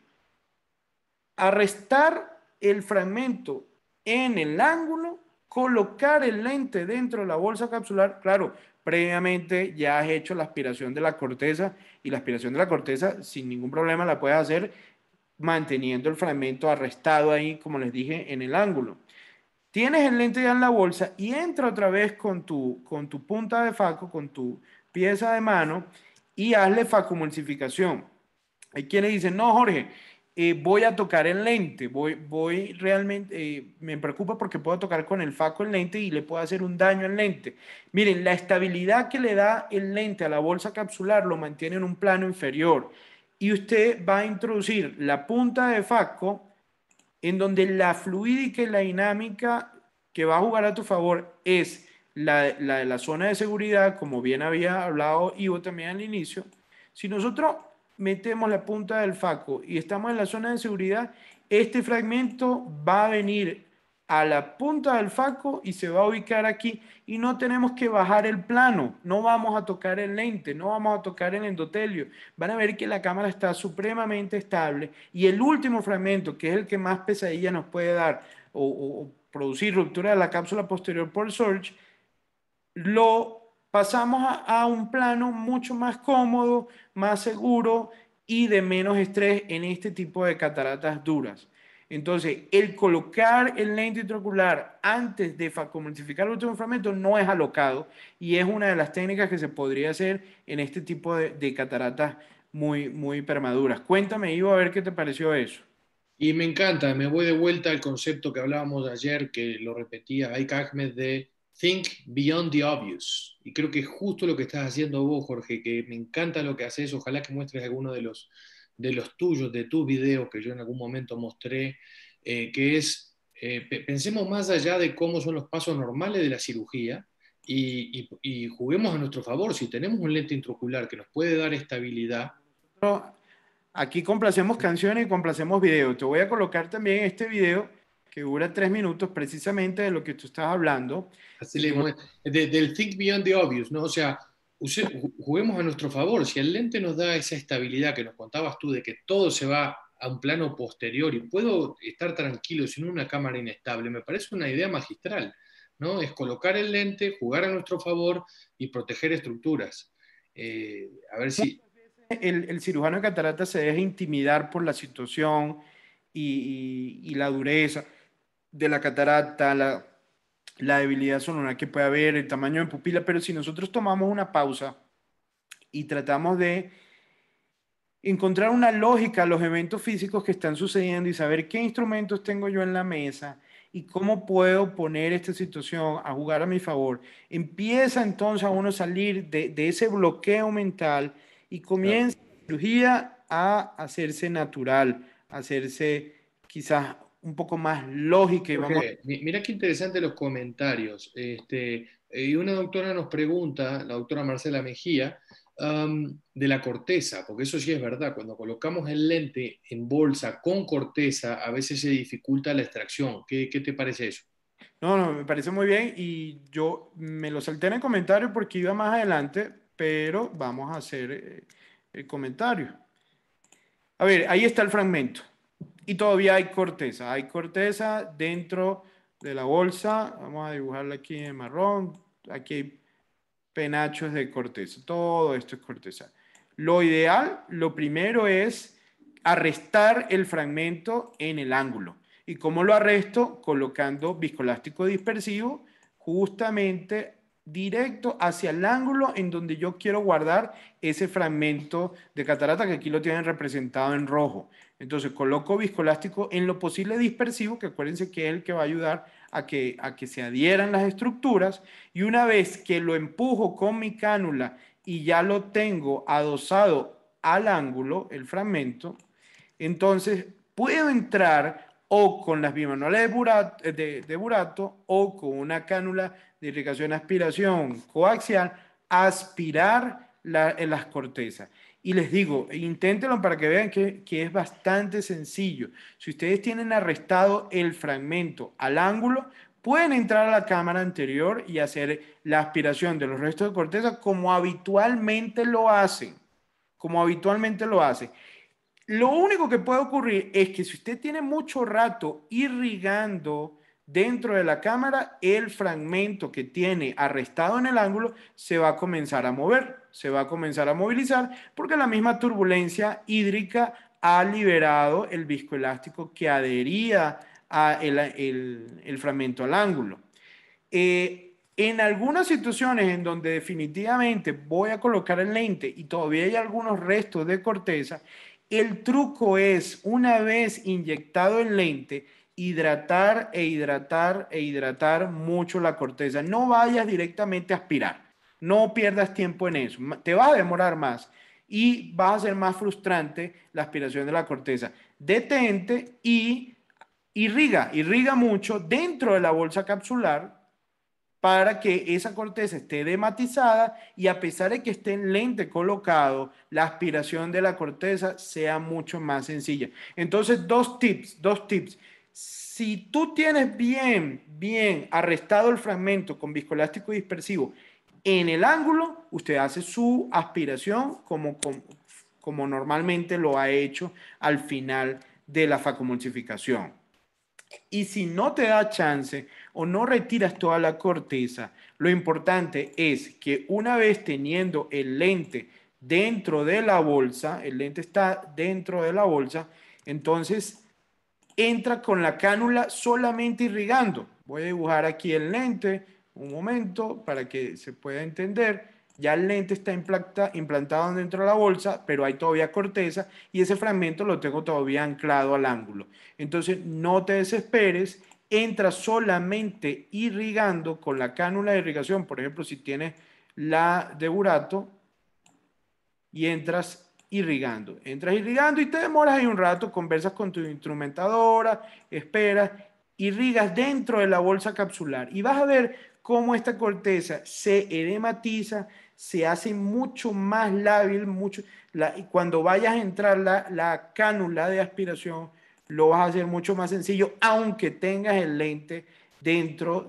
arrestar el fragmento en el ángulo, colocar el lente dentro de la bolsa capsular. Claro, previamente ya has hecho la aspiración de la corteza y la aspiración de la corteza sin ningún problema la puedes hacer manteniendo el fragmento arrestado ahí, como les dije, en el ángulo. Tienes el lente ya en la bolsa y entra otra vez con tu punta de faco, con tu pieza de mano y hazle facomulsificación. Hay quienes dicen, no, Jorge, voy a tocar el lente, voy realmente, me preocupa porque puedo tocar con el faco el lente y le puedo hacer un daño al lente. Miren, la estabilidad que le da el lente a la bolsa capsular lo mantiene en un plano inferior y usted va a introducir la punta de faco en donde la fluídica y la dinámica que va a jugar a tu favor es la de la zona de seguridad, como bien había hablado Ivo también al inicio. Si nosotros metemos la punta del faco y estamos en la zona de seguridad, este fragmento va a venir a la punta del faco y se va a ubicar aquí y no tenemos que bajar el plano, no vamos a tocar el lente, no vamos a tocar el endotelio. Van a ver que la cámara está supremamente estable y el último fragmento, que es el que más pesadilla nos puede dar o producir ruptura de la cápsula posterior por surge, lo pasamos a un plano mucho más cómodo, más seguro y de menos estrés en este tipo de cataratas duras. Entonces, el colocar el lente intraocular antes de facomulsificar el último fragmento no es alocado y es una de las técnicas que se podría hacer en este tipo de cataratas muy prematuras. Cuéntame, Ivo, a ver qué te pareció eso. Y me encanta, me voy de vuelta al concepto que hablábamos ayer, que lo repetía Aik Ahmed, de Think Beyond the Obvious. Y creo que es justo lo que estás haciendo vos, Jorge, que me encanta lo que haces. Ojalá que muestres alguno de los tuyos, de tus videos que yo en algún momento mostré, que es, pensemos más allá de cómo son los pasos normales de la cirugía y juguemos a nuestro favor. Si tenemos un lente intraocular que nos puede dar estabilidad. Aquí complacemos canciones y complacemos videos. Te voy a colocar también este video que dura 3 minutos precisamente de lo que tú estás hablando. Así le del Think Beyond the Obvious, ¿no? O sea, juguemos a nuestro favor. Si el lente nos da esa estabilidad que nos contabas tú de que todo se va a un plano posterior y puedo estar tranquilo sin una cámara inestable, me parece una idea magistral, ¿no? Es colocar el lente, jugar a nuestro favor y proteger estructuras. A ver si... El cirujano de catarata se deja intimidar por la situación y la dureza de la catarata, la debilidad sonoral que puede haber, el tamaño de pupila, pero si nosotros tomamos una pausa y tratamos de encontrar una lógica a los eventos físicos que están sucediendo y saber qué instrumentos tengo yo en la mesa y cómo puedo poner esta situación a jugar a mi favor, empieza entonces a uno salir de ese bloqueo mental y Claro. comienza la cirugía a hacerse natural, a hacerse quizás un poco más lógica y vamos. Jorge, mira qué interesante los comentarios. Y una doctora nos pregunta, la doctora Marcela Mejía, de la corteza, porque eso sí es verdad, cuando colocamos el lente en bolsa con corteza, a veces se dificulta la extracción. ¿Qué te parece eso? No, me parece muy bien y yo me lo salté en el comentario porque iba más adelante, pero vamos a hacer el comentario. A ver, ahí está el fragmento y todavía hay corteza dentro de la bolsa. Vamos a dibujarla aquí en marrón. Aquí hay penachos de corteza. Todo esto es corteza. Lo ideal, lo primero es arrestar el fragmento en el ángulo. ¿Y cómo lo arresto? Colocando viscoelástico dispersivo justamente directo hacia el ángulo en donde yo quiero guardar ese fragmento de catarata que aquí lo tienen representado en rojo. Entonces coloco viscoelástico en lo posible dispersivo, que acuérdense que es el que va a ayudar a que se adhieran las estructuras, y una vez que lo empujo con mi cánula y ya lo tengo adosado al ángulo, el fragmento, entonces puedo entrar o con las bimanuales de Burato o con una cánula de irrigación-aspiración coaxial, aspirar en las cortezas. Y les digo, inténtenlo para que vean que es bastante sencillo. Si ustedes tienen arrestado el fragmento al ángulo, pueden entrar a la cámara anterior y hacer la aspiración de los restos de corteza como habitualmente lo hacen. Como habitualmente lo hacen. Lo único que puede ocurrir es que si usted tiene mucho rato irrigando dentro de la cámara, el fragmento que tiene arrestado en el ángulo se va a comenzar a mover, se va a comenzar a movilizar, porque la misma turbulencia hídrica ha liberado el viscoelástico que adhería a el fragmento al ángulo. En algunas situaciones en donde definitivamente voy a colocar el lente y todavía hay algunos restos de corteza, el truco es, una vez inyectado el lente, hidratar e hidratar e hidratar mucho la corteza. No vayas directamente a aspirar. No pierdas tiempo en eso. Te vas a demorar más y va a ser más frustrante la aspiración de la corteza. Detente y irriga mucho dentro de la bolsa capsular para que esa corteza esté dematizada y a pesar de que esté en lente colocado, la aspiración de la corteza sea mucho más sencilla. Entonces, dos tips. Si tú tienes bien arrestado el fragmento con viscoelástico dispersivo en el ángulo, usted hace su aspiración como normalmente lo ha hecho al final de la facomulsificación. Y si no te da chance o no retiras toda la corteza, lo importante es que una vez teniendo el lente dentro de la bolsa, el lente está dentro de la bolsa, entonces entra con la cánula solamente irrigando. Voy a dibujar aquí el lente, un momento, para que se pueda entender. Ya el lente está implantado dentro de la bolsa, pero hay todavía corteza y ese fragmento lo tengo todavía anclado al ángulo. Entonces, no te desesperes, entra solamente irrigando con la cánula de irrigación. Por ejemplo, si tienes la de Burato y entras irrigando y te demoras ahí un rato, conversas con tu instrumentadora, esperas, irrigas dentro de la bolsa capsular y vas a ver cómo esta corteza se edematiza, se hace mucho más lábil, y cuando vayas a entrar la cánula de aspiración, lo vas a hacer mucho más sencillo, aunque tengas el lente dentro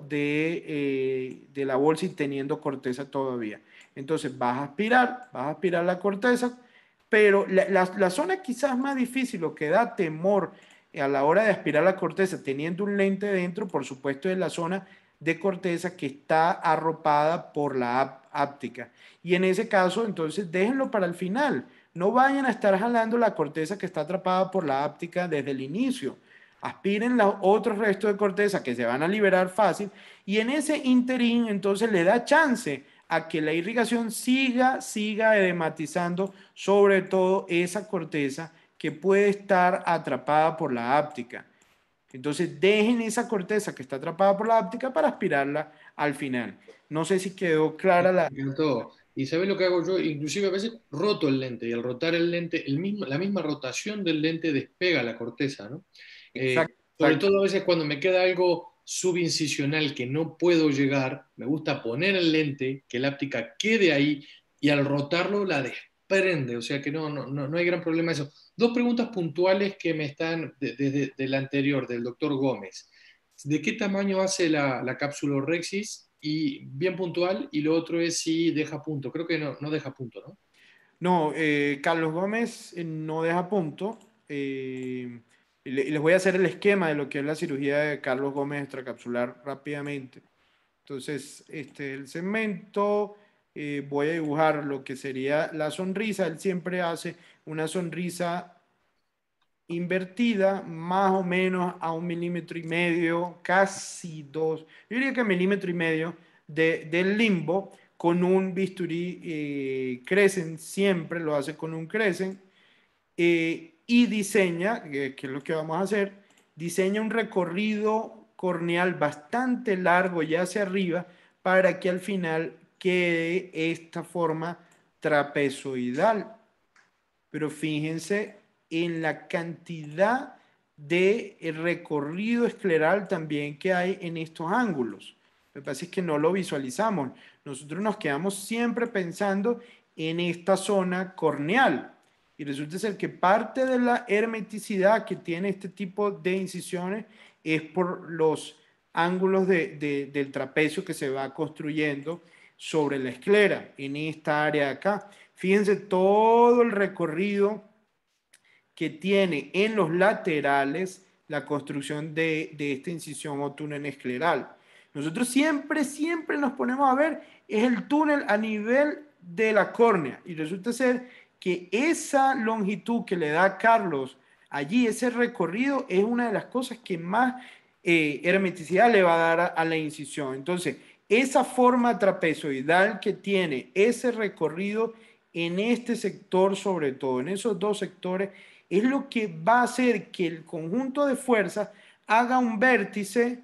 de la bolsa y teniendo corteza todavía. Entonces vas a aspirar la corteza, pero la zona quizás más difícil o que da temor a la hora de aspirar la corteza teniendo un lente dentro, por supuesto, es la zona de corteza que está arropada por la áptica. Y en ese caso, entonces, déjenlo para el final. No vayan a estar jalando la corteza que está atrapada por la áptica desde el inicio. Aspiren los otros restos de corteza que se van a liberar fácil y en ese interín, entonces, le da chance a que la irrigación siga edematizando sobre todo esa corteza que puede estar atrapada por la áptica. Entonces dejen esa corteza que está atrapada por la áptica para aspirarla al final. No sé si quedó clara la... Me encantó. ¿Y sabes lo que hago yo? Inclusive a veces roto el lente y al rotar el lente, la misma rotación del lente despega la corteza, ¿no? Exacto, Sobre exacto. todo a veces cuando me queda algo subincisional que no puedo llegar, me gusta poner el lente, que la óptica quede ahí y al rotarlo la desprende, o sea que no hay gran problema eso. Dos preguntas puntuales que me están desde el anterior, del doctor Gómez. ¿De qué tamaño hace la cápsula Rexis? Y bien puntual, y lo otro es si deja punto. Creo que no deja punto, ¿no? No, Carlos Gómez no deja punto. Les voy a hacer el esquema de lo que es la cirugía de Carlos Gómez extracapsular rápidamente. Entonces, el segmento, voy a dibujar lo que sería la sonrisa. Él siempre hace una sonrisa invertida más o menos a 1,5 mm, casi 2, yo diría que 1,5 mm del limbo con un bisturí Crescent, siempre lo hace con un Crescent y diseña, que es lo que vamos a hacer, diseña un recorrido corneal bastante largo ya hacia arriba para que al final quede esta forma trapezoidal. Pero fíjense en la cantidad del recorrido escleral también que hay en estos ángulos. Lo que pasa es que no lo visualizamos. Nosotros nos quedamos siempre pensando en esta zona corneal. Y resulta ser que parte de la hermeticidad que tiene este tipo de incisiones es por los ángulos del trapecio que se va construyendo sobre la esclera, en esta área de acá. Fíjense todo el recorrido que tiene en los laterales la construcción de esta incisión o túnel escleral. Nosotros siempre nos ponemos a ver es el túnel a nivel de la córnea y resulta ser que esa longitud que le da Carlos allí, ese recorrido, es una de las cosas que más hermeticidad le va a dar a la incisión. Entonces, esa forma trapezoidal que tiene ese recorrido en este sector, sobre todo en esos dos sectores, es lo que va a hacer que el conjunto de fuerzas haga un vértice,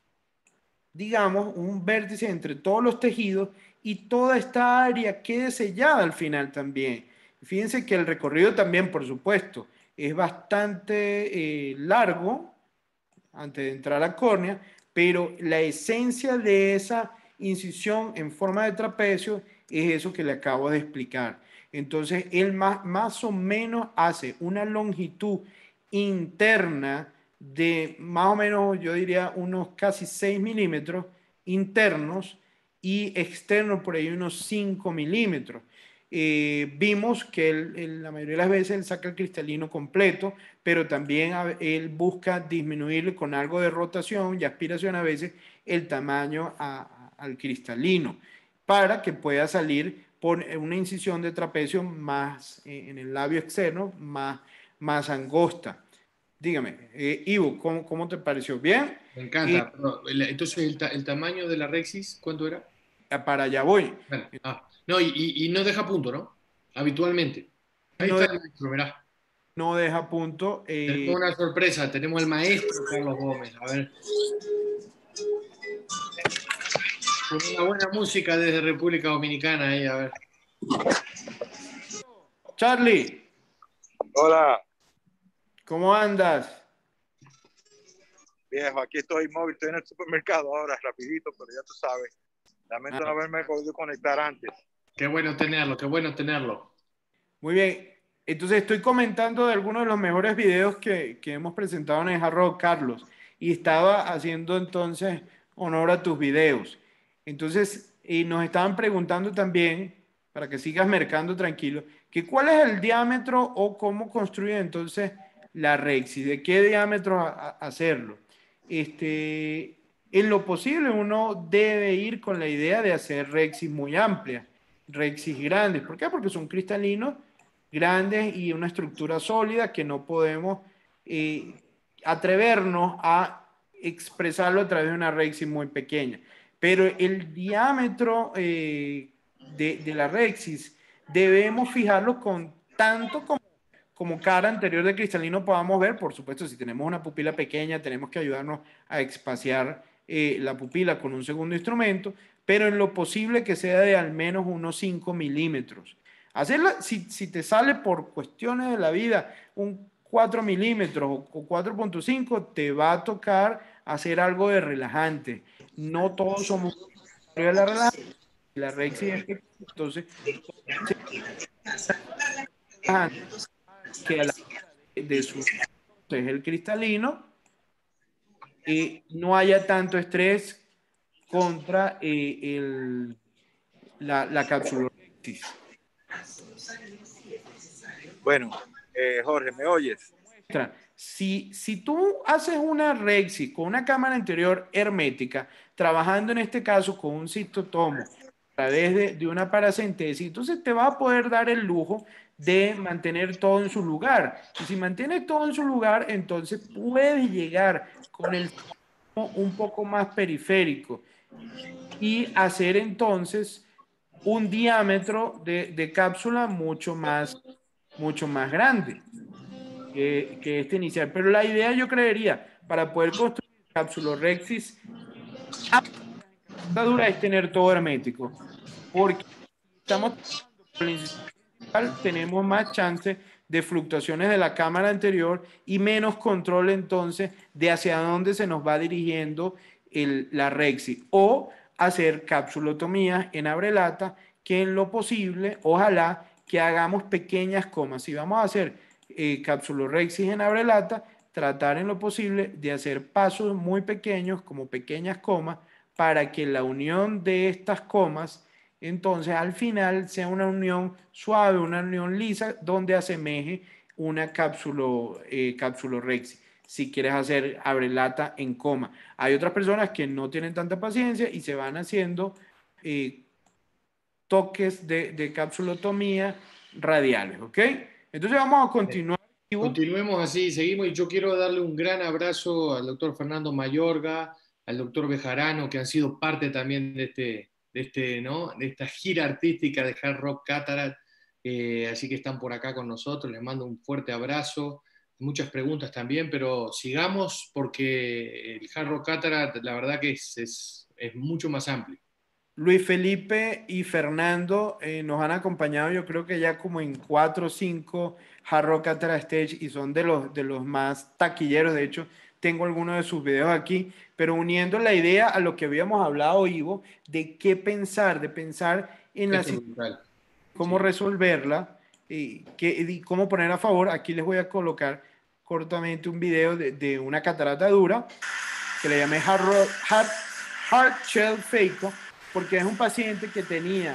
digamos, un vértice entre todos los tejidos y toda esta área quede sellada al final también. Fíjense que el recorrido también, por supuesto, es bastante largo antes de entrar a la córnea, pero la esencia de esa incisión en forma de trapecio es eso que le acabo de explicar. Entonces, él más o menos hace una longitud interna de más o menos, yo diría, unos casi 6 milímetros internos y externos por ahí unos 5 milímetros. Vimos que la mayoría de las veces él saca el cristalino completo, pero también él busca disminuir con algo de rotación y aspiración a veces el tamaño al cristalino para que pueda salir por una incisión de trapecio más en el labio externo, más angosta. Dígame, Ivo, ¿cómo te pareció? ¿Bien? Me encanta. Entonces, el tamaño de la Rexis, ¿cuánto era? Para allá voy. Bueno, no, y no deja punto, ¿no? Habitualmente. Ahí No, está el maestro, mirá. no deja punto. Tenemos una sorpresa, tenemos al maestro Carlos Gómez. A ver. Con una buena música desde República Dominicana ahí, a ver. Charlie, Hola, ¿cómo andas? viejo, aquí estoy móvil, estoy en el supermercado ahora, rapidito, pero ya tú sabes. Lamento no haberme podido conectar antes. Qué bueno tenerlo, qué bueno tenerlo. Muy bien. Entonces estoy comentando de algunos de los mejores videos que hemos presentado en el Hard Rock, Carlos, y estaba haciendo entonces honor a tus videos. Entonces, y nos estaban preguntando también, para que sigas mercando tranquilo, que cuál es el diámetro o cómo construye entonces la Rexis, de qué diámetro hacerlo. En lo posible uno debe ir con la idea de hacer Rexis muy amplias, Rexis grandes. ¿Por qué? Porque son cristalinos grandes y una estructura sólida que no podemos eh, atrevernos a expresarlo a través de una Rexis muy pequeña. Pero el diámetro de la Rexis debemos fijarlo con tanto como cara anterior de cristalino podamos ver. Por supuesto, si tenemos una pupila pequeña, tenemos que ayudarnos a espaciar la pupila con un segundo instrumento, pero en lo posible que sea de al menos unos 5 milímetros. Hacerla, si te sale por cuestiones de la vida un 4 milímetros o 4.5, te va a tocar hacer algo de relajante. No todos somos de la relajante. La Rexis es entonces que a la de su es el cristalino no haya tanto estrés contra la cápsula Rexis. Bueno, Jorge, ¿me oyes? Si tú haces una Rexis con una cámara interior hermética, trabajando en este caso con un cistotomo a través de una paracentesis, entonces te va a poder dar el lujo de mantener todo en su lugar. Y si mantienes todo en su lugar, entonces puedes llegar con el un poco más periférico y hacer entonces un diámetro de cápsula mucho más grande que este inicial. Pero la idea, yo creería, para poder construir cápsulas Rexis la dura es tener todo hermético, porque estamos tenemos más chance de fluctuaciones de la cámara anterior y menos control entonces de hacia dónde se nos va dirigiendo la Rexi, o hacer capsulotomías en abrelata, que en lo posible, ojalá que hagamos pequeñas comas. Si vamos a hacer capsulorexis en abrelata, tratar en lo posible de hacer pasos muy pequeños, como pequeñas comas, para que la unión de estas comas, entonces al final sea una unión suave, una unión lisa, donde asemeje una capsulorexis. Si quieres hacer abrelata en coma. Hay otras personas que no tienen tanta paciencia y se van haciendo toques de capsulotomía radiales, ¿ok? Entonces vamos a continuar. Continuemos así, seguimos, y yo quiero darle un gran abrazo al doctor Fernando Mayorga, al doctor Bejarano, que han sido parte también ¿no? de esta gira artística de Hard Rock Cataract, así que están por acá con nosotros, les mando un fuerte abrazo, muchas preguntas también, pero sigamos porque el Hard Rock Cataract la verdad que es mucho más amplio. Luis Felipe y Fernando nos han acompañado, yo creo que ya como en 4 o 5 Hard Rock Cataract Stage, y son de los más taquilleros. De hecho, tengo algunos de sus videos aquí, pero uniendo la idea a lo que habíamos hablado, Ivo, de qué pensar, de pensar en la situación, cómo resolverla, y cómo poner a favor. Aquí les voy a colocar cortamente un video de una catarata dura que le llamé Hard Shell Phaco, porque es un paciente que tenía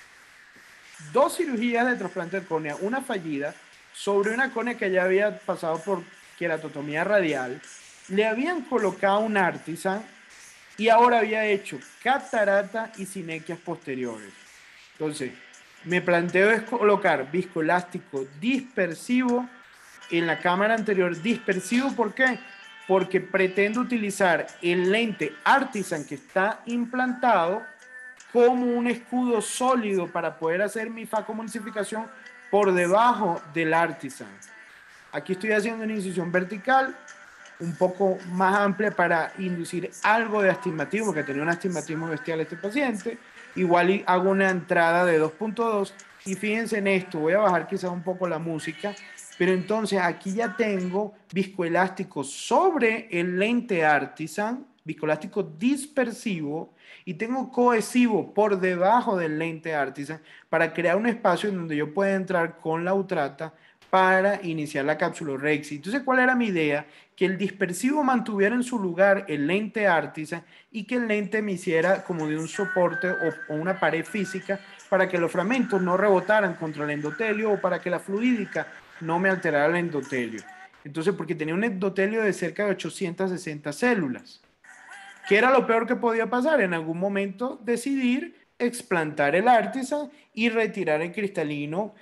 2 cirugías de trasplante de córnea, una fallida, sobre una córnea que ya había pasado por queratotomía radial, le habían colocado un Artisan y ahora había hecho catarata y sinequias posteriores. Entonces, me planteo es colocar viscoelástico dispersivo en la cámara anterior. Dispersivo, ¿por qué? Porque pretendo utilizar el lente Artisan que está implantado como un escudo sólido para poder hacer mi facomulsificación por debajo del Artisan. Aquí estoy haciendo una incisión vertical un poco más amplia para inducir algo de astigmatismo, porque tenía un astigmatismo bestial este paciente. Igual hago una entrada de 2.2 y fíjense en esto, voy a bajar quizás un poco la música, pero entonces aquí ya tengo viscoelástico sobre el lente Artisan, viscoelástico dispersivo, y tengo cohesivo por debajo del lente Artisan para crear un espacio en donde yo pueda entrar con la utrata para iniciar la capsulorexis. Entonces, ¿cuál era mi idea? Que el dispersivo mantuviera en su lugar el lente Artisan y que el lente me hiciera como de un soporte o una pared física para que los fragmentos no rebotaran contra el endotelio o para que la fluídica no me alterara el endotelio. Entonces, porque tenía un endotelio de cerca de 860 células. ¿Qué era lo peor que podía pasar? En algún momento decidir explantar el Artisan y retirar el cristalino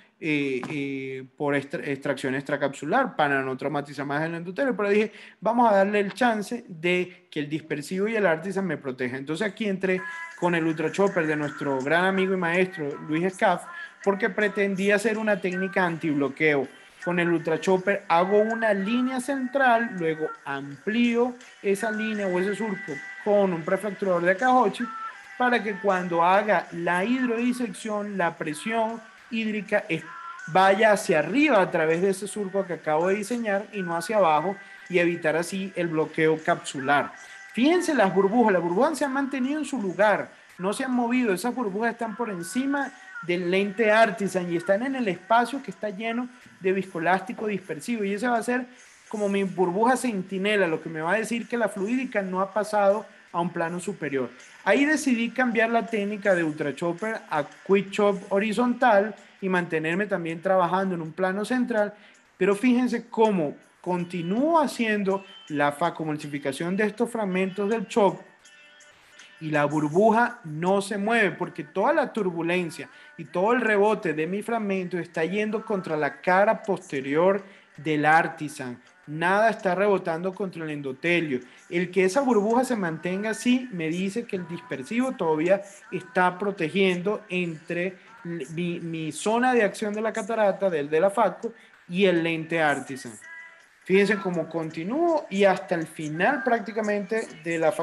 por extracción extracapsular para no traumatizar más el endotelio. Pero dije, vamos a darle el chance de que el dispersivo y el Artisan me protejan. Entonces aquí entré con el Ultra Chopper de nuestro gran amigo y maestro Luis Scaff, porque pretendía hacer una técnica antibloqueo. Con el Ultra Chopper hago una línea central, luego amplío esa línea o ese surco con un prefracturador de Akahoshi para que cuando haga la hidrodisección, la presión hídrica vaya hacia arriba a través de ese surco que acabo de diseñar y no hacia abajo, y evitar así el bloqueo capsular. Fíjense las burbujas se han mantenido en su lugar, no se han movido, esas burbujas están por encima del lente Artisan y están en el espacio que está lleno de viscoelástico dispersivo, y ese va a ser como mi burbuja centinela, lo que me va a decir que la fluídica no ha pasado a un plano superior. Ahí decidí cambiar la técnica de Ultra Chopper a Quick Chop horizontal y mantenerme también trabajando en un plano central, pero fíjense cómo continúo haciendo la facomulsificación de estos fragmentos del chop y la burbuja no se mueve porque toda la turbulencia y todo el rebote de mi fragmento está yendo contra la cara posterior del Artisan. Nada está rebotando contra el endotelio. El que esa burbuja se mantenga así me dice que el dispersivo todavía está protegiendo entre mi zona de acción de la catarata, de la FACO, y el lente Artisan. Fíjense cómo continúo y hasta el final prácticamente de la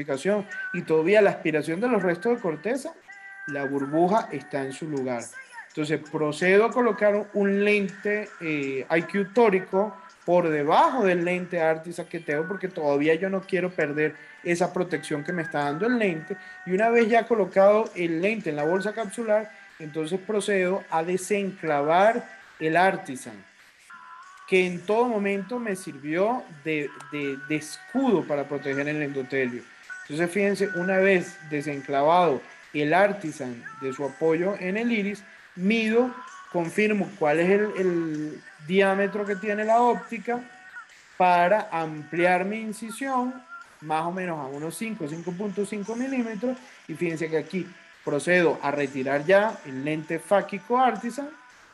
facomulsificación y todavía la aspiración de los restos de corteza, la burbuja está en su lugar. Entonces procedo a colocar un lente IQ tórico por debajo del lente Artisan que tengo, porque todavía yo no quiero perder esa protección que me está dando el lente. Y una vez ya colocado el lente en la bolsa capsular, entonces procedo a desenclavar el Artisan, que en todo momento me sirvió de escudo para proteger el endotelio. Entonces fíjense, una vez desenclavado el Artisan de su apoyo en el iris, mido, confirmo cuál es el diámetro que tiene la óptica para ampliar mi incisión más o menos a unos 5.5 milímetros, y fíjense que aquí procedo a retirar ya el lente fáquico Artisan,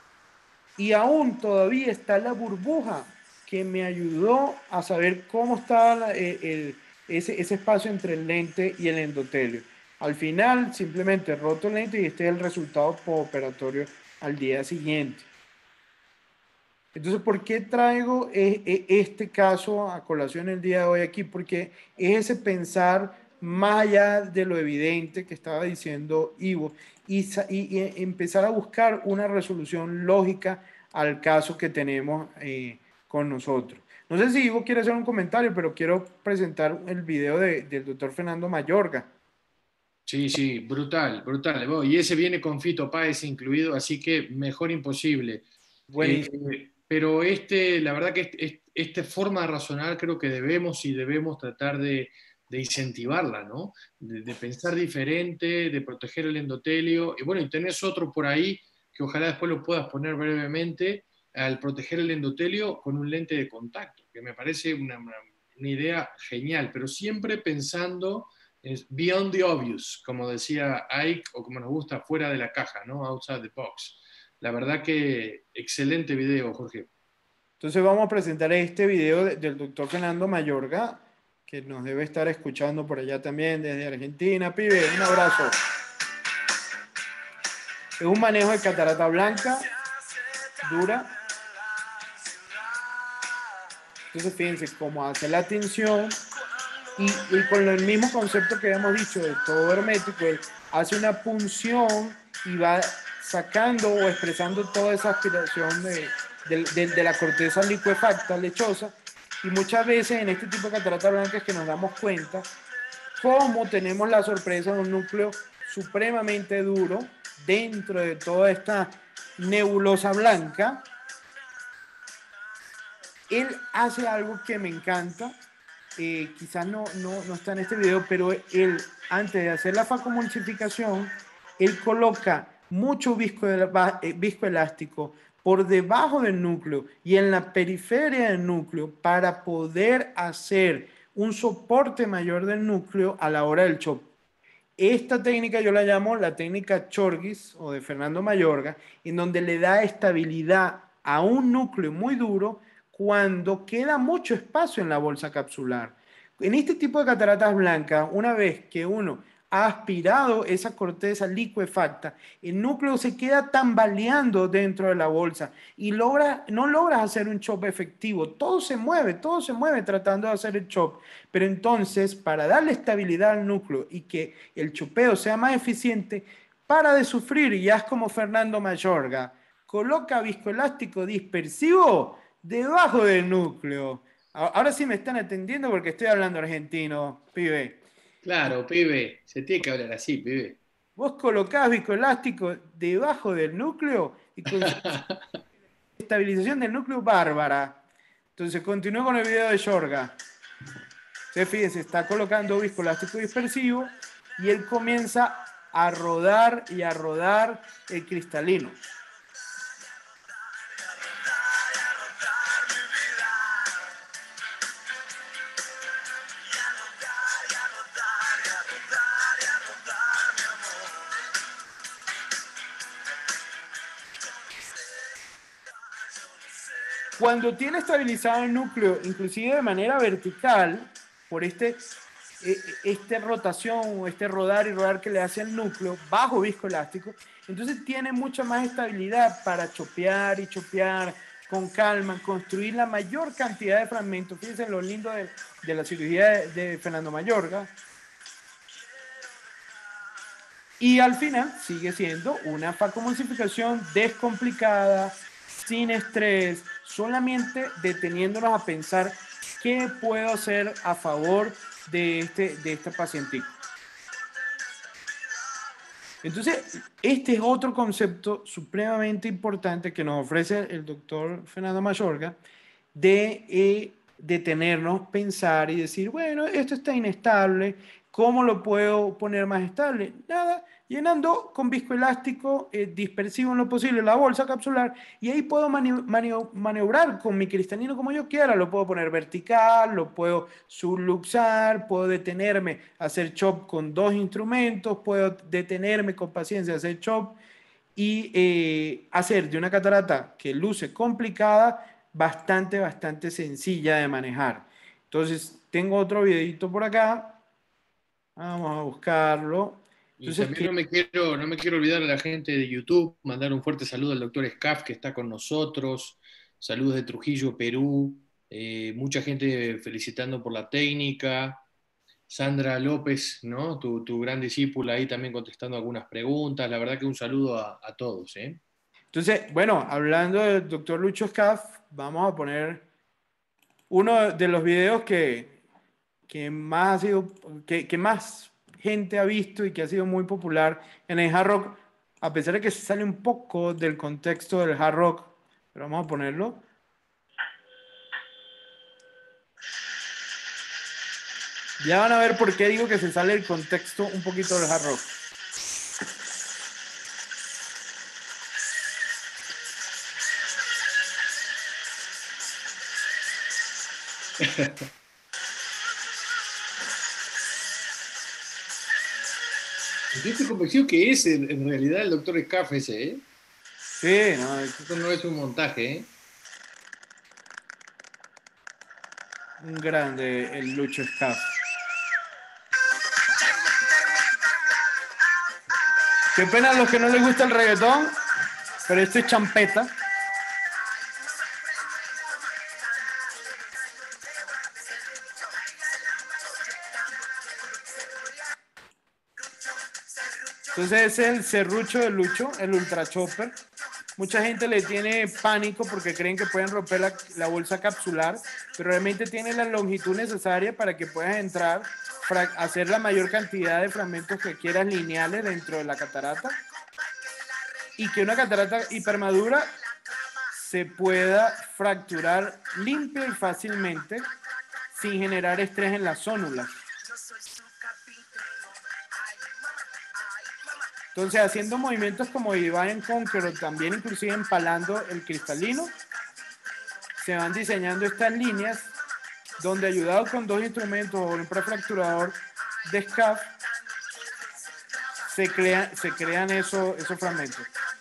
y aún todavía está la burbuja que me ayudó a saber cómo estaba ese espacio entre el lente y el endotelio. Al final simplemente roto el lente y este es el resultado postoperatorio al día siguiente. Entonces, ¿por qué traigo este caso a colación el día de hoy aquí? Porque es ese pensar más allá de lo evidente que estaba diciendo Ivo y empezar a buscar una resolución lógica al caso que tenemos con nosotros. No sé si Ivo quiere hacer un comentario, pero quiero presentar el video del doctor Fernando Mayorga. Sí, sí, brutal, brutal. Bueno, y ese viene con Fito Páez incluido, así que mejor imposible. Buenísimo. Pero la verdad que esta forma de razonar creo que debemos tratar de incentivarla, ¿no? De pensar diferente, de proteger el endotelio. Y bueno, y tenés otro por ahí que ojalá después lo puedas poner brevemente, al proteger el endotelio con un lente de contacto, que me parece una idea genial, pero siempre pensando es beyond the obvious, como decía Ike, o como nos gusta, fuera de la caja, ¿no? Outside the box. La verdad que excelente video, Jorge. Entonces vamos a presentar este video del doctor Fernando Mayorga, que nos debe estar escuchando por allá también desde Argentina. Pibe, un abrazo. Es un manejo de catarata blanca, dura. Entonces fíjense cómo hace la tinción y con el mismo concepto que habíamos dicho de todo hermético, él hace una punción y va sacando o expresando toda esa aspiración de la corteza licuefacta, lechosa, y muchas veces en este tipo de catarata blanca es que nos damos cuenta cómo tenemos la sorpresa de un núcleo supremamente duro dentro de toda esta nebulosa blanca. Él hace algo que me encanta, quizás no está en este video, pero él, antes de hacer la facomulsificación, él coloca mucho viscoelástico por debajo del núcleo y en la periferia del núcleo para poder hacer un soporte mayor del núcleo a la hora del chop. Esta técnica yo la llamo la técnica Chorgis o de Fernando Mayorga, en donde le da estabilidad a un núcleo muy duro cuando queda mucho espacio en la bolsa capsular. En este tipo de cataratas blancas, una vez que uno ha aspirado esa corteza licuefacta, el núcleo se queda tambaleando dentro de la bolsa y no logras hacer un chop efectivo. Todo se mueve tratando de hacer el chop. Pero entonces, para darle estabilidad al núcleo y que el chopeo sea más eficiente, para de sufrir y haz como Fernando Mayorga. Coloca viscoelástico dispersivo debajo del núcleo. Ahora sí me están atendiendo porque estoy hablando argentino, pibe. Claro, pibe, se tiene que hablar así, pibe. Vos colocás viscoelástico debajo del núcleo y con estabilización del núcleo bárbara. Entonces continúo con el video de Yorga. Fíjense, está colocando viscoelástico dispersivo y él comienza a rodar y a rodar el cristalino. Cuando tiene estabilizado el núcleo, inclusive de manera vertical, por esta rotación o este rodar y rodar que le hace al núcleo bajo viscoelástico, entonces tiene mucha más estabilidad para chopear y chopear con calma, construir la mayor cantidad de fragmentos. Fíjense lo lindo de la cirugía de Fernando Mayorga. Y al final sigue siendo una facomulsificación descomplicada, sin estrés, solamente deteniéndonos a pensar qué puedo hacer a favor de este pacientito. Entonces, este es otro concepto supremamente importante que nos ofrece el doctor Fernando Mayorga de detenernos, pensar y decir, bueno, esto está inestable, ¿cómo lo puedo poner más estable? Nada, llenando con viscoelástico dispersivo en lo posible la bolsa capsular y ahí puedo maniobrar con mi cristalino como yo quiera, lo puedo poner vertical, lo puedo subluxar, puedo detenerme, hacer chop con 2 instrumentos, puedo detenerme con paciencia, hacer chop y hacer de una catarata que luce complicada bastante sencilla de manejar. Entonces, tengo otro videito por acá. Vamos a buscarlo. Y Entonces, también no me quiero olvidar a la gente de YouTube, mandar un fuerte saludo al doctor Scaf que está con nosotros, saludos de Trujillo, Perú, mucha gente felicitando por la técnica, Sandra López, ¿no? Tu gran discípula ahí también contestando algunas preguntas, la verdad que un saludo a todos, ¿eh? entonces, bueno, hablando del doctor Lucho Scaff, vamos a poner uno de los videos que más ha sido, que más gente ha visto y que ha sido muy popular en el hard rock, a pesar de que se sale un poco del contexto del hard rock, pero vamos a ponerlo. Ya van a ver por qué digo que se sale del contexto un poquito del hard rock. Yo estoy convencido que es en realidad el doctor Scaf ese, ¿eh? Sí, no, Esto no es un montaje, ¿eh? un grande el Lucho Scaff. Qué pena a los que no les gusta el reggaetón, pero esto es champeta. Entonces ese es el serrucho de Lucho, el Ultra Chopper. Mucha gente le tiene pánico porque creen que pueden romper la bolsa capsular, pero realmente tiene la longitud necesaria para que puedas entrar, hacer la mayor cantidad de fragmentos que quieras lineales dentro de la catarata y que una catarata hipermadura se pueda fracturar limpio y fácilmente sin generar estrés en las zónulas. Entonces, haciendo movimientos como Divine Conqueror, también inclusive empalando el cristalino, se van diseñando estas líneas donde, ayudado con 2 instrumentos o un prefracturador de Scaff, se crean esos fragmentos.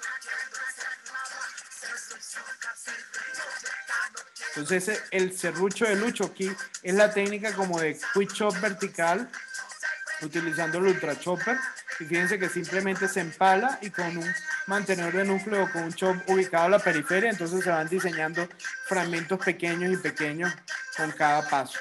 Entonces, el serrucho de Lucho aquí es la técnica como de quick chop vertical, utilizando el Ultra Chopper. Y fíjense que simplemente se empala y con un mantenedor de núcleo, con un chop ubicado a la periferia, entonces se van diseñando fragmentos pequeños y pequeños con cada paso.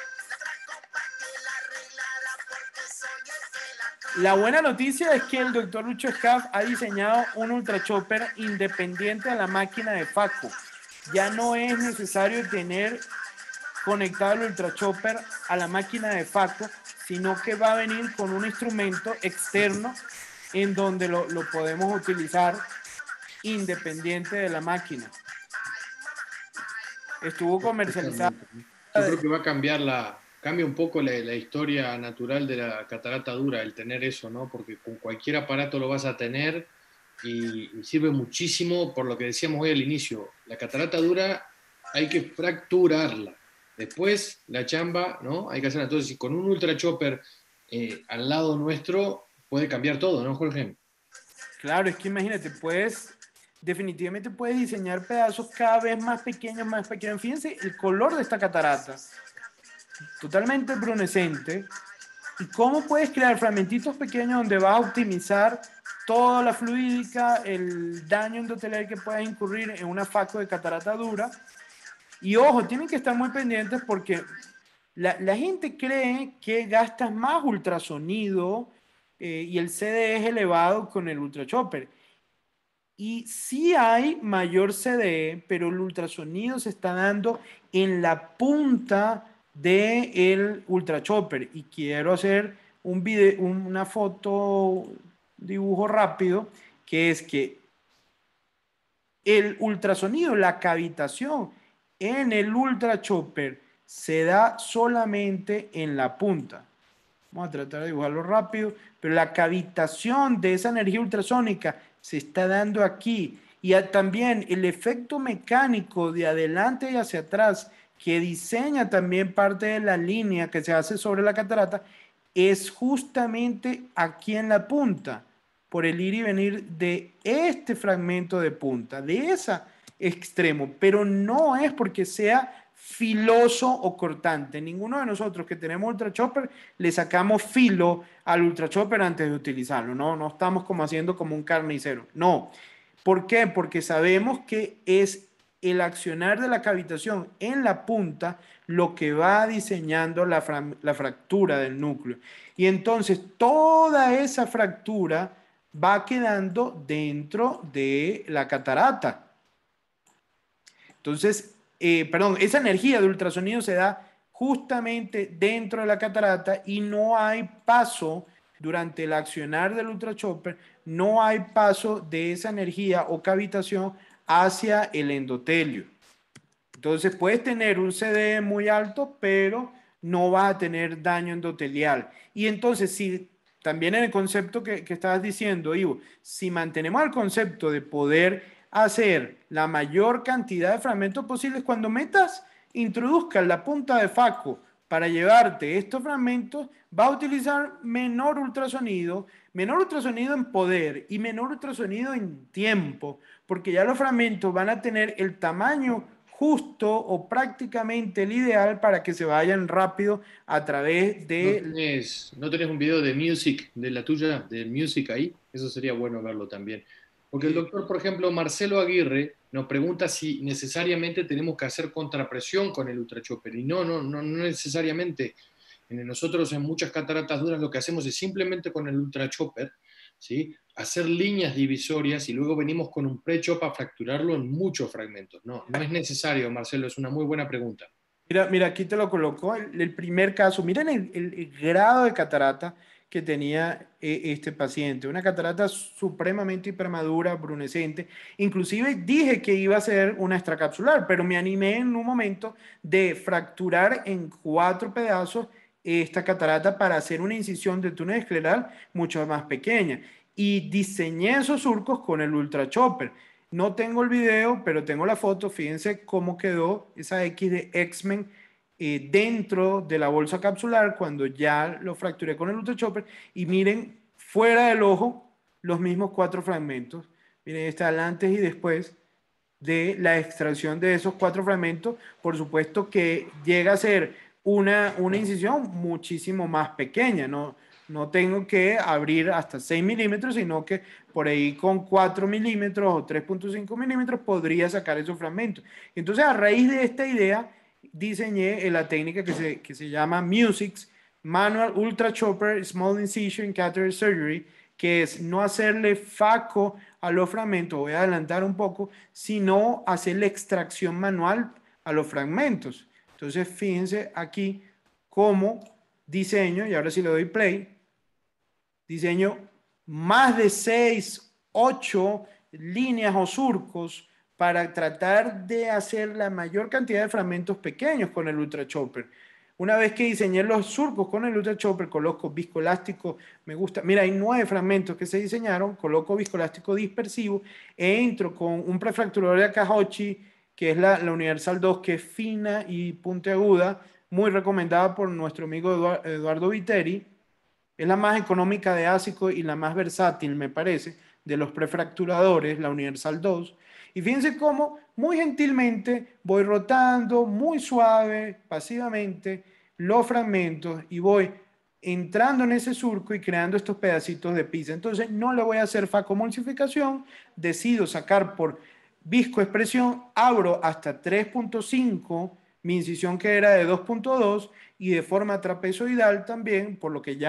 La buena noticia es que el doctor Lucho Scaff ha diseñado un Ultra Chopper independiente a la máquina de Faco. Ya no es necesario tener conectado el Ultra Chopper a la máquina de Faco, sino que va a venir con un instrumento externo en donde lo podemos utilizar independiente de la máquina. Estuvo comercializado. Yo creo que va a cambia un poco la historia natural de la catarata dura, el tener eso, ¿no? Porque con cualquier aparato lo vas a tener y sirve muchísimo por lo que decíamos hoy al inicio. La catarata dura hay que fracturarla. Después, la chamba, ¿no? Hay que hacerla. Entonces, si con un Ultra Chopper al lado nuestro, puede cambiar todo, ¿no, Jorge? Claro, es que imagínate, definitivamente puedes diseñar pedazos cada vez más pequeños, más pequeños. Fíjense el color de esta catarata, totalmente brunescente. ¿Y cómo puedes crear fragmentitos pequeños donde vas a optimizar toda la fluídica, el daño endotelial que puedas incurrir en una Faco de catarata dura? Y ojo, tienen que estar muy pendientes porque la gente cree que gastas más ultrasonido y el CD es elevado con el Ultra Chopper. Y sí hay mayor CDE, pero el ultrasonido se está dando en la punta del Ultra Chopper. Y quiero hacer un video, una foto, dibujo rápido, que es que el ultrasonido, la cavitación en el Ultra Chopper se da solamente en la punta. Vamos a tratar de dibujarlo rápido, pero la cavitación de esa energía ultrasónica se está dando aquí. Y también el efecto mecánico de adelante y hacia atrás, que diseña también parte de la línea que se hace sobre la catarata, es justamente aquí en la punta, por el ir y venir de este fragmento de punta, de ese extremo, pero no es porque sea filoso o cortante. Ninguno de nosotros que tenemos Ultra Chopper le sacamos filo al Ultra Chopper antes de utilizarlo, ¿no? No estamos como haciendo como un carnicero, no. ¿Por qué? Porque sabemos que es el accionar de la cavitación en la punta lo que va diseñando la fractura del núcleo. Y entonces toda esa fractura va quedando dentro de la catarata. Entonces, perdón, esa energía de ultrasonido se da justamente dentro de la catarata y no hay paso durante el accionar del ultrachopper, no hay paso de esa energía o cavitación hacia el endotelio. Entonces puedes tener un CDE muy alto, pero no vas a tener daño endotelial. Y entonces, si también en el concepto que estabas diciendo, Ivo, si mantenemos el concepto de poder hacer la mayor cantidad de fragmentos posibles, cuando introduzcas la punta de Faco para llevarte estos fragmentos, va a utilizar menor ultrasonido en poder y menor ultrasonido en tiempo, porque ya los fragmentos van a tener el tamaño justo o prácticamente el ideal para que se vayan rápido a través de... ¿No tenés un video de Music, de la tuya, de Music ahí? Eso sería bueno verlo también. Porque el doctor, por ejemplo, Marcelo Aguirre, nos pregunta si necesariamente tenemos que hacer contrapresión con el ultrachopper. Y no necesariamente. Nosotros en muchas cataratas duras lo que hacemos es simplemente con el ultrachopper, ¿sí? Hacer líneas divisorias y luego venimos con un pre-chop a fracturarlo en muchos fragmentos. No es necesario, Marcelo, es una muy buena pregunta. Mira, aquí te lo colocó el primer caso. Miren el grado de catarata que tenía este paciente. Una catarata supremamente hipermadura, brunescente. Inclusive dije que iba a ser una extracapsular, pero me animé en un momento de fracturar en 4 pedazos esta catarata para hacer una incisión de túnel escleral mucho más pequeña. Y diseñé esos surcos con el Ultra Chopper. No tengo el video, pero tengo la foto. Fíjense cómo quedó esa X de X-Men dentro de la bolsa capsular cuando ya lo fracturé con el Ultra Chopper. Y miren, fuera del ojo, los mismos 4 fragmentos. Miren, está el antes y después de la extracción de esos 4 fragmentos. Por supuesto que llega a ser una incisión muchísimo más pequeña, no tengo que abrir hasta 6 milímetros, sino que por ahí con 4 milímetros o 3.5 milímetros podría sacar esos fragmentos. Entonces, a raíz de esta idea, diseñé la técnica que se llama MUSICS, Manual Ultra Chopper Small Incision Catheter Surgery, que es no hacerle faco a los fragmentos, voy a adelantar un poco, sino hacer la extracción manual a los fragmentos. Entonces, fíjense aquí cómo diseño, y ahora sí le doy play, diseño más de 6, 8 líneas o surcos para tratar de hacer la mayor cantidad de fragmentos pequeños con el Ultra Chopper. Una vez que diseñé los surcos con el Ultra Chopper, coloco viscoelástico, me gusta, mira, hay 9 fragmentos que se diseñaron, coloco viscoelástico dispersivo e entro con un prefracturador de Akahochi, que es la Universal 2, que es fina y puntiaguda, muy recomendada por nuestro amigo Eduardo Viteri. Es la más económica de ASICO y la más versátil, me parece, de los prefracturadores, la Universal 2. Y fíjense cómo muy gentilmente voy rotando, muy suave, pasivamente, los fragmentos y voy entrando en ese surco y creando estos pedacitos de pizza. Entonces no le voy a hacer facomulsificación, decido sacar por viscoexpresión, abro hasta 3.5, mi incisión que era de 2.2 y de forma trapezoidal también, por lo que ya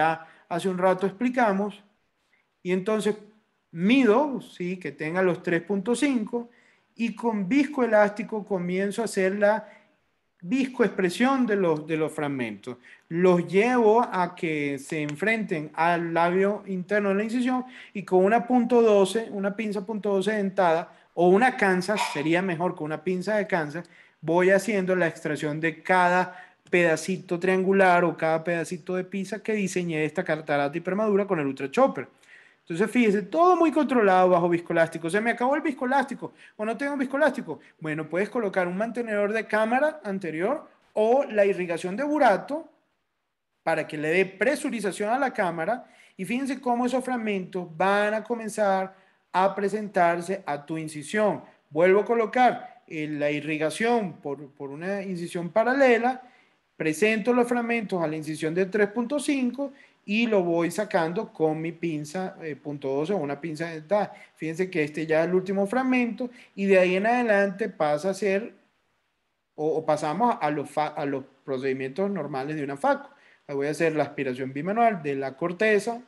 hace un rato explicamos, y entonces mido, ¿sí? Que tenga los 3.5 y con viscoelástico comienzo a hacer la viscoexpresión de los fragmentos. Los llevo a que se enfrenten al labio interno de la incisión y con una .12, una pinza .12 dentada o una Kansas, sería mejor con una pinza de Kansas, voy haciendo la extracción de cada pedacito triangular o cada pedacito de pizza que diseñé esta catarata hipermadura con el Ultra Chopper. Entonces, fíjese, todo muy controlado bajo viscoelástico. Se me acabó el viscoelástico o no tengo viscoelástico. Bueno, puedes colocar un mantenedor de cámara anterior o la irrigación de burato para que le dé presurización a la cámara. Y fíjense cómo esos fragmentos van a comenzar a presentarse a tu incisión. Vuelvo a colocar la irrigación por una incisión paralela, presento los fragmentos a la incisión de 3.5 y lo voy sacando con mi pinza .12 o una pinza dentada. Fíjense que este ya es el último fragmento y de ahí en adelante pasa a ser o pasamos a los procedimientos normales de una FACO. Voy a hacer la aspiración bimanual de la corteza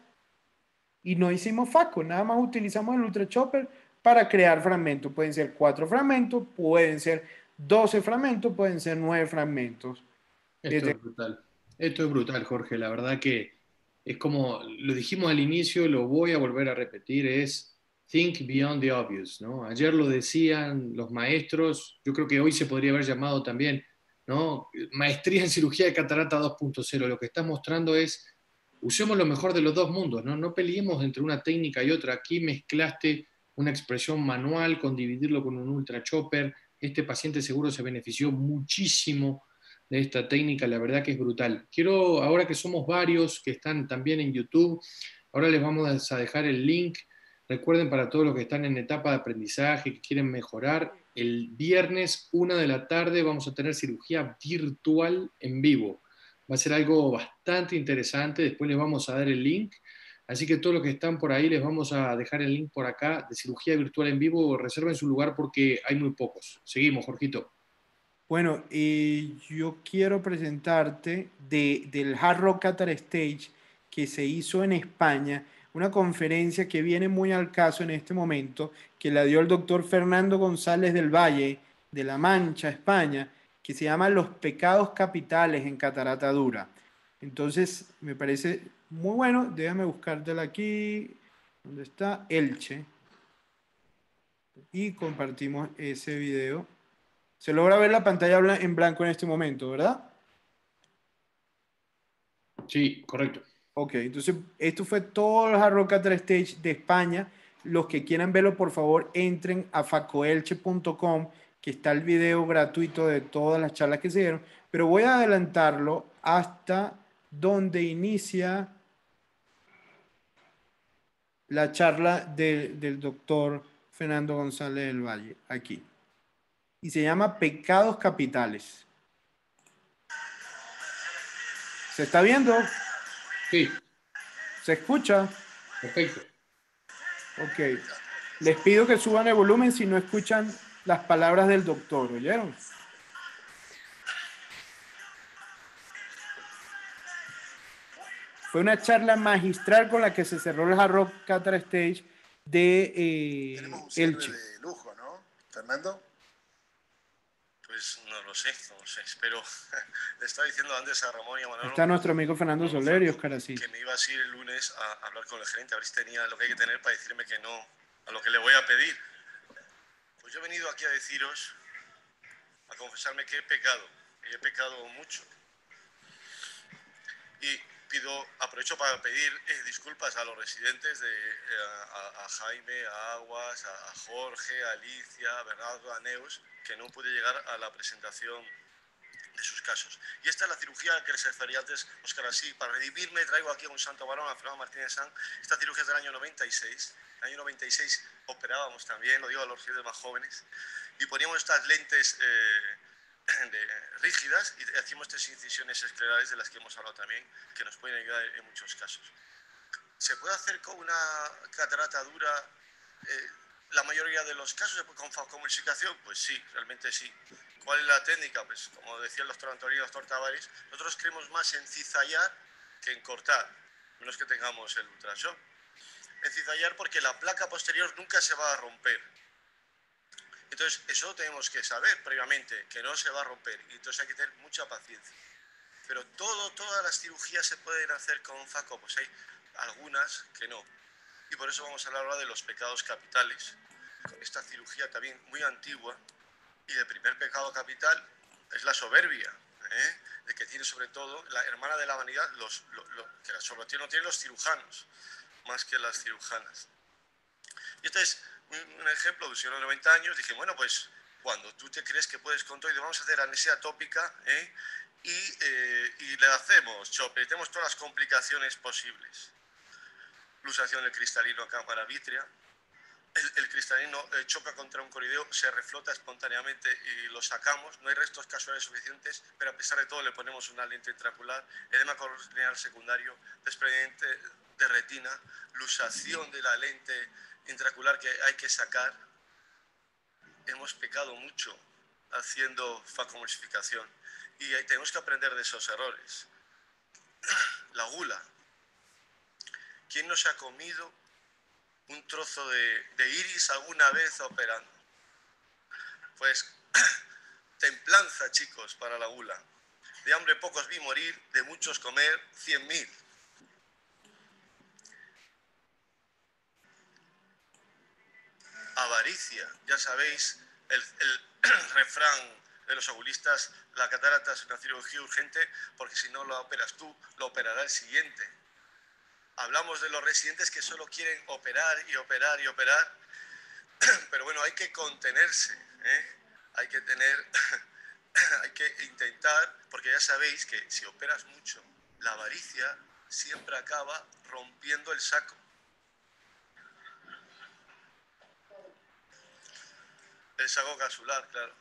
y no hicimos FACO, nada más utilizamos el Ultra Chopper para crear fragmentos. Pueden ser 4 fragmentos, pueden ser 12 fragmentos, pueden ser 9 fragmentos. Esto es brutal. Esto es brutal, Jorge. La verdad que es como lo dijimos al inicio, lo voy a volver a repetir, es think beyond the obvious, ¿no? Ayer lo decían los maestros, yo creo que hoy se podría haber llamado también, ¿no? Maestría en cirugía de catarata 2.0. Lo que está mostrando es, usemos lo mejor de los dos mundos, ¿no? No peleemos entre una técnica y otra. Aquí mezclaste una expresión manual con dividirlo con un ultra chopper. Este paciente seguro se benefició muchísimo de esta técnica, la verdad que es brutal. Quiero, ahora que somos varios que están también en YouTube, ahora les vamos a dejar el link. Recuerden, para todos los que están en etapa de aprendizaje, que quieren mejorar, el viernes 1 de la tarde vamos a tener cirugía virtual en vivo. Va a ser algo bastante interesante, después les vamos a dar el link. Así que todos los que están por ahí les vamos a dejar el link por acá de cirugía virtual en vivo. Reserven su lugar porque hay muy pocos. Seguimos, Jorgito. Bueno, yo quiero presentarte del Hard Rock Qatar Stage que se hizo en España, una conferencia que viene muy al caso en este momento, que la dio el doctor Fernando González del Valle, de La Mancha, España, que se llama Los pecados capitales en catarata dura. Entonces, me parece muy bueno. Déjame buscártela aquí, donde está Elche, y compartimos ese video. Se logra ver la pantalla en blanco en este momento, ¿verdad? Sí, correcto. Ok, entonces esto fue todo el Hard Rock Qatar Stage de España. Los que quieran verlo, por favor, entren a facoelche.com, que está el video gratuito de todas las charlas que se dieron. Pero voy a adelantarlo hasta donde inicia la charla del doctor Fernando González del Valle, aquí. Y se llama Pecados Capitales. ¿Se está viendo? Sí. ¿Se escucha? Perfecto. Ok. Les pido que suban el volumen si no escuchan las palabras del doctor, ¿oyeron? Fue una charla magistral con la que se cerró el Hard Rock Qatar Stage de Tenemos un cierre Elche. de lujo, ¿no, Fernando? Pues no lo sé, pero le estaba diciendo antes a Ramón y a Manolo. Está nuestro amigo Fernando Soler y Oscar Asís. Que me iba a ir el lunes a hablar con el gerente, a ver si tenía lo que hay que tener para decirme que no a lo que le voy a pedir. Pues yo he venido aquí a deciros, a confesarme que he pecado, y he pecado mucho. Y aprovecho para pedir disculpas a los residentes, a Jaime, a Aguas, a Jorge, a Alicia, a Bernardo, a Neus, que no pude llegar a la presentación de sus casos. Y esta es la cirugía que les refería antes, Óscar Así. Para redimirme traigo aquí a un santo varón, a Fernando Martínez San. Esta cirugía es del año 96. En el año 96 operábamos también, lo digo a los residentes más jóvenes, y poníamos estas lentes rígidas y hacíamos 3 incisiones esclerales de las que hemos hablado también, que nos pueden ayudar en muchos casos. ¿Se puede hacer con una catarata dura la mayoría de los casos? ¿Con facomulsificación? Pues sí, realmente sí. ¿Cuál es la técnica? Pues como decía el doctor Antonio y el doctor Tavares, nosotros creemos más en cizallar que en cortar. menos que tengamos el ultrashock. Encizallar porque la placa posterior nunca se va a romper. Entonces, eso tenemos que saber previamente, que no se va a romper. Y entonces hay que tener mucha paciencia. Pero todas las cirugías se pueden hacer con FACO, pues hay algunas que no. Y por eso vamos a hablar ahora de los pecados capitales. Esta cirugía también muy antigua. Y el primer pecado capital es la soberbia, ¿eh? De que tiene sobre todo la hermana de la vanidad, que la soberbia no tienen los cirujanos, más que las cirujanas. Y este es un ejemplo de un señor de 90 años. Dije, bueno, pues cuando tú te crees que puedes con todo, y vamos a hacer anestesia tópica, y le hacemos chope, tenemos todas las complicaciones posibles. Luxación del cristalino a cámara vítrea. El cristalino choca contra un corideo, se reflota espontáneamente y lo sacamos. No hay restos casuales suficientes, pero a pesar de todo le ponemos una lente intraocular. Edema corneal secundario, desprendimiento de retina, luxación de la lente intraocular que hay que sacar. Hemos pecado mucho haciendo facomulsificación y tenemos que aprender de esos errores. La gula. ¿Quién no se ha comido un trozo de iris alguna vez operando? Pues templanza, chicos, para la gula. De hambre pocos vi morir, de muchos comer 100.000. Avaricia, ya sabéis, el refrán de los oculistas: la catarata es una cirugía urgente porque si no lo operas tú, lo operará el siguiente. Hablamos de los residentes que solo quieren operar y operar y operar, pero bueno, hay que contenerse, ¿eh? Hay que intentar, porque ya sabéis que si operas mucho, la avaricia siempre acaba rompiendo el saco. El saco capsular, claro.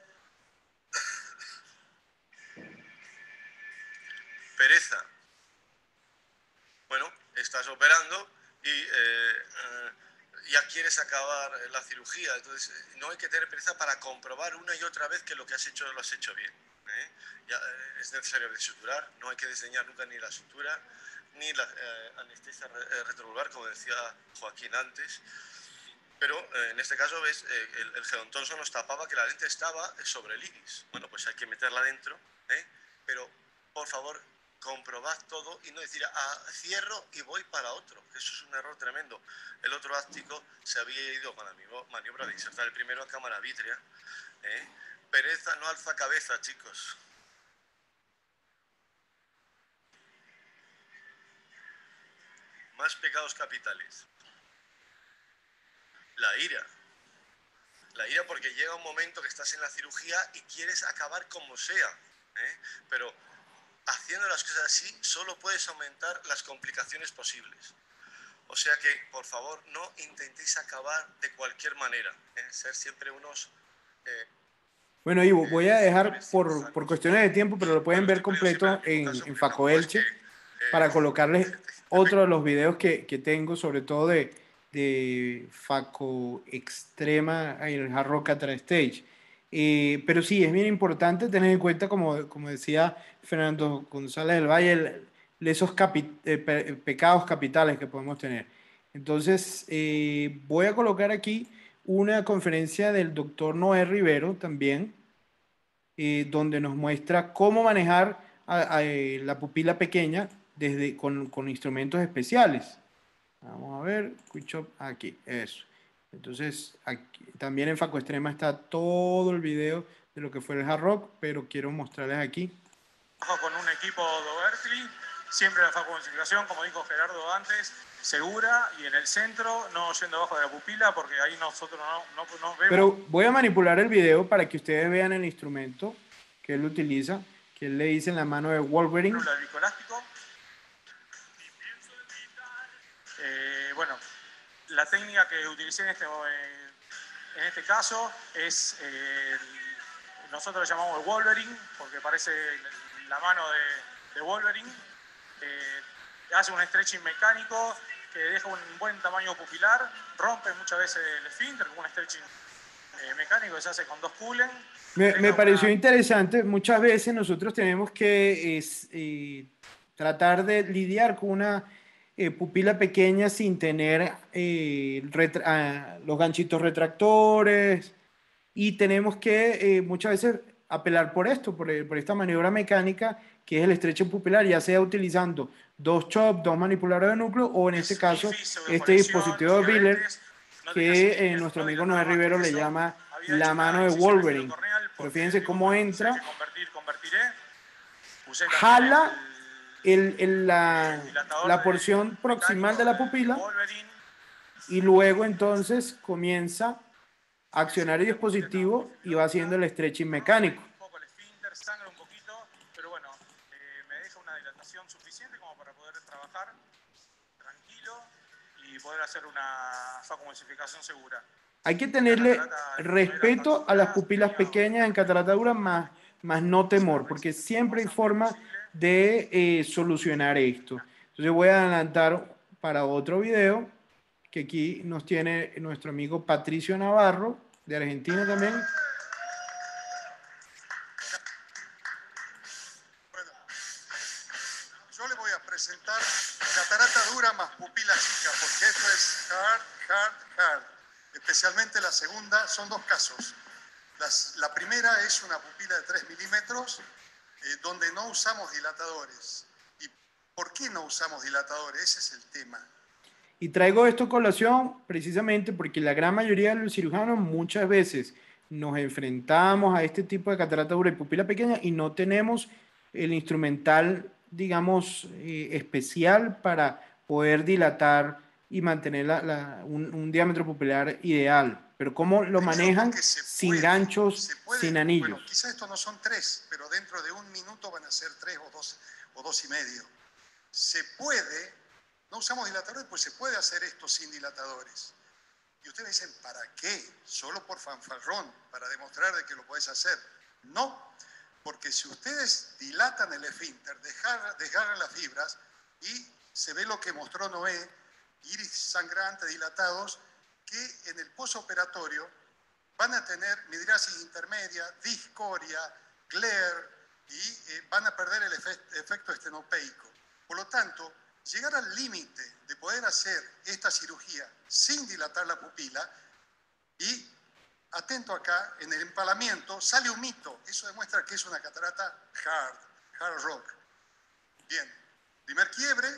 Pereza. Bueno, estás operando y ya quieres acabar la cirugía. Entonces, no hay que tener pereza para comprobar una y otra vez que lo que has hecho lo has hecho bien, ¿eh? Es necesario desuturar, no hay que diseñar nunca ni la sutura ni la anestesia retrovulvar, como decía Joaquín antes. Pero en este caso, ¿ves? El gerontoso nos tapaba que la lente estaba sobre el iris. Bueno, pues hay que meterla dentro, ¿eh? Pero, por favor, comprobad todo y no decir, cierro y voy para otro. Eso es un error tremendo. El otro áptico se había ido con la maniobra de insertar el primero a cámara vítrea, ¿eh? Pereza no alza cabeza, chicos. Más pecados capitales. La ira. La ira porque llega un momento que estás en la cirugía y quieres acabar como sea, ¿eh? Pero haciendo las cosas así solo puedes aumentar las complicaciones posibles. O sea que, por favor, no intentéis acabar de cualquier manera, ¿eh? Ser siempre unos... Bueno, Ivo, voy a dejar por cuestiones de tiempo, pero lo pueden ver completo en Faco Elche para colocarles otro de los videos que tengo, sobre todo de Faco Extrema en el Hard Rock Cataract Stage. Pero sí, es bien importante tener en cuenta, como decía Fernando González del Valle, esos pecados capitales que podemos tener. Entonces, voy a colocar aquí una conferencia del doctor Noé Rivero también, donde nos muestra cómo manejar la pupila pequeña con instrumentos especiales. Vamos a ver, aquí, eso. Entonces, aquí, también en Faco Extrema está todo el video de lo que fue el Hard Rock, pero quiero mostrarles aquí. Con un equipo Dobertli, siempre la facomulsificación, como dijo Gerardo antes, segura y en el centro, no yendo abajo de la pupila, porque ahí nosotros no vemos. Pero voy a manipular el video para que ustedes vean el instrumento que él utiliza, que él le dice en la mano de Wolverine. El viscoelástico. Bueno, la técnica que utilicé en este caso es, nosotros le llamamos el Wolverine, porque parece la mano de Wolverine. Hace un stretching mecánico que deja un buen tamaño pupilar, rompe muchas veces el esfínter con un stretching mecánico que se hace con 2 Cullen. Me pareció interesante. Muchas veces nosotros tenemos que tratar de lidiar con una pupila pequeña sin tener los ganchitos retractores, y tenemos que muchas veces apelar por esto, por esta maniobra mecánica que es el estrecho pupilar, ya sea utilizando dos chops, dos manipuladores de núcleo, o en este caso este dispositivo de Biller que nuestro amigo Noé Rivero le llama la mano de Wolverine. Pero fíjense cómo entra, jala la porción proximal de la pupila y luego entonces comienza a accionar el dispositivo y va haciendo el stretching mecánico. Un poco el esfínter, sangra un poquito, pero bueno, me deja una dilatación suficiente como para poder trabajar tranquilo y poder hacer una vacuumesificación segura. Hay que tenerle respeto a las pupilas pequeñas en catarata dura, más no temor, porque siempre hay forma de solucionar esto. Entonces voy a adelantar para otro video que aquí nos tiene nuestro amigo Patricio Navarro, de Argentina también. Bueno, yo le voy a presentar catarata dura más pupila chica, porque esto es hard. Especialmente la segunda, son dos casos. La primera es una pupila de 3 milímetros, donde no usamos dilatadores. ¿Y por qué no usamos dilatadores? Ese es el tema. Y traigo esto a colación precisamente porque la gran mayoría de los cirujanos muchas veces nos enfrentamos a este tipo de catarata dura y pupila pequeña y no tenemos el instrumental, digamos, especial para poder dilatar y mantener un diámetro pupilar ideal. Pero ¿cómo lo manejan? Sin ganchos, sin anillos. Bueno, quizás estos no son 3, pero dentro de un minuto van a ser 3 o 2 y medio. Se puede, no usamos dilatadores, pues se puede hacer esto sin dilatadores. Y ustedes dicen, ¿para qué? Solo por fanfarrón, para demostrar de que lo podés hacer. No, porque si ustedes dilatan el esfínter, desgarran las fibras y se ve lo que mostró Noé, iris sangrantes dilatados, que en el posoperatorio van a tener midriasis intermedia, discoria, glare y van a perder el efecto estenopeico. Por lo tanto, llegar al límite de poder hacer esta cirugía sin dilatar la pupila y, atento acá, en el empalamiento sale un mito. Eso demuestra que es una catarata hard rock. Bien, primer quiebre.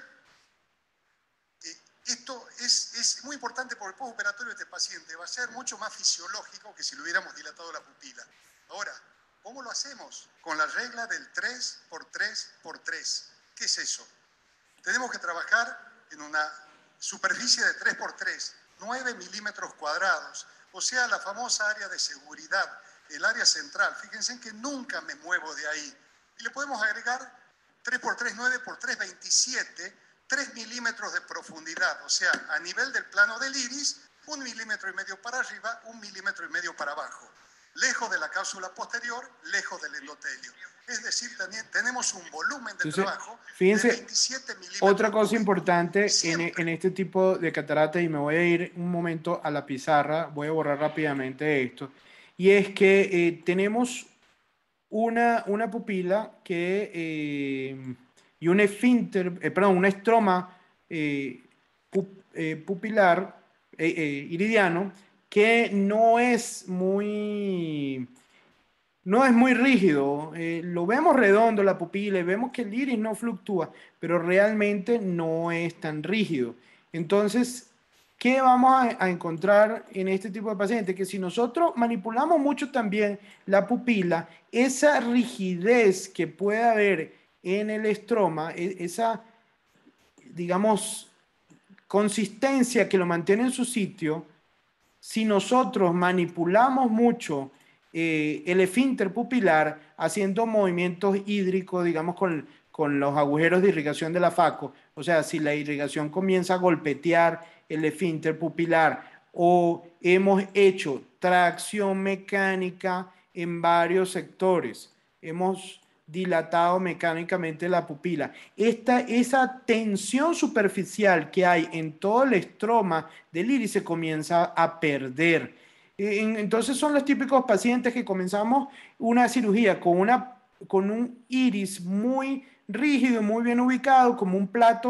Esto es muy importante porque el postoperatorio de este paciente va a ser mucho más fisiológico que si le hubiéramos dilatado la pupila. Ahora, ¿cómo lo hacemos? Con la regla del 3x3x3. ¿Qué es eso? Tenemos que trabajar en una superficie de 3x3, 9 milímetros cuadrados, o sea, la famosa área de seguridad, el área central. Fíjense que nunca me muevo de ahí. Y le podemos agregar 3x3, 9x3, 27, 3 milímetros de profundidad, o sea, a nivel del plano del iris, 1,5 milímetros para arriba, 1,5 milímetros para abajo. Lejos de la cápsula posterior, lejos del endotelio. Es decir, también tenemos un volumen de trabajo fíjense, de 27 milímetros. Otra cosa importante en este tipo de catarata, y me voy a ir un momento a la pizarra, voy a borrar rápidamente esto, y es que tenemos una pupila que... y un esfínter, un estroma pupilar iridiano que no es muy rígido. Lo vemos redondo la pupila y vemos que el iris no fluctúa, pero realmente no es tan rígido. Entonces, ¿qué vamos a encontrar en este tipo de pacientes? Que si nosotros manipulamos mucho también la pupila, esa rigidez que puede haber en el estroma, esa, digamos, consistencia que lo mantiene en su sitio, si nosotros manipulamos mucho el esfínter pupilar, haciendo movimientos hídricos, digamos, con los agujeros de irrigación de la FACO, o sea, si la irrigación comienza a golpetear el esfínter pupilar, o hemos hecho tracción mecánica en varios sectores, hemos dilatado mecánicamente la pupila. Esa tensión superficial que hay en todo el estroma del iris se comienza a perder. Entonces son los típicos pacientes que comenzamos una cirugía con un iris muy rígido, muy bien ubicado, como un plato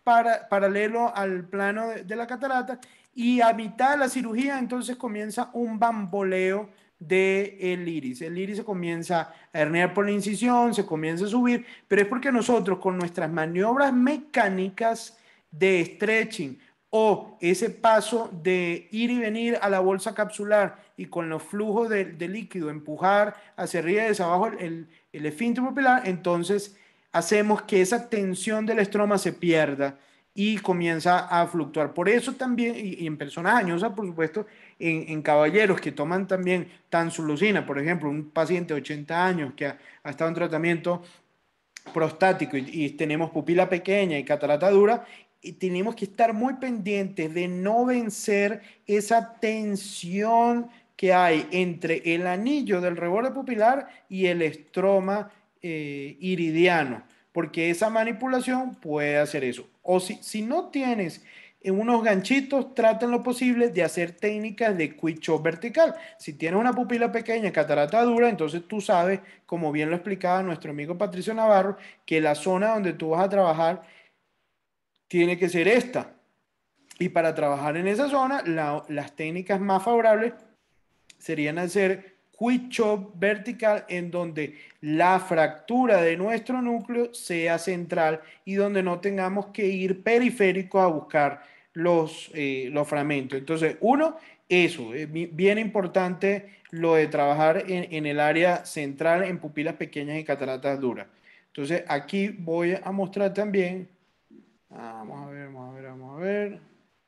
paralelo al plano de la catarata, y a mitad de la cirugía entonces comienza un bamboleo del iris. El iris se comienza a herniar por la incisión, se comienza a subir, pero es porque nosotros con nuestras maniobras mecánicas de stretching o ese paso de ir y venir a la bolsa capsular y con los flujos de líquido empujar hacia arriba y hacia abajo el esfínter pupilar, entonces hacemos que esa tensión del estroma se pierda y comienza a fluctuar. Por eso también, y en personas añosas, por supuesto, en caballeros que toman también tansulosina, por ejemplo, un paciente de 80 años que ha estado en tratamiento prostático y tenemos pupila pequeña y catarata dura, y tenemos que estar muy pendientes de no vencer esa tensión que hay entre el anillo del reborde pupilar y el estroma iridiano, porque esa manipulación puede hacer eso. O si no tienes unos ganchitos, traten lo posible de hacer técnicas de quick chop vertical. Si tienes una pupila pequeña, catarata dura, entonces tú sabes, como bien lo explicaba nuestro amigo Patricio Navarro, que la zona donde tú vas a trabajar tiene que ser esta. Y para trabajar en esa zona, las técnicas más favorables serían hacer quick chop vertical, en donde la fractura de nuestro núcleo sea central y donde no tengamos que ir periférico a buscar los fragmentos. Entonces, eso, es bien importante lo de trabajar en el área central en pupilas pequeñas y cataratas duras. Entonces, aquí voy a mostrar también, vamos a ver.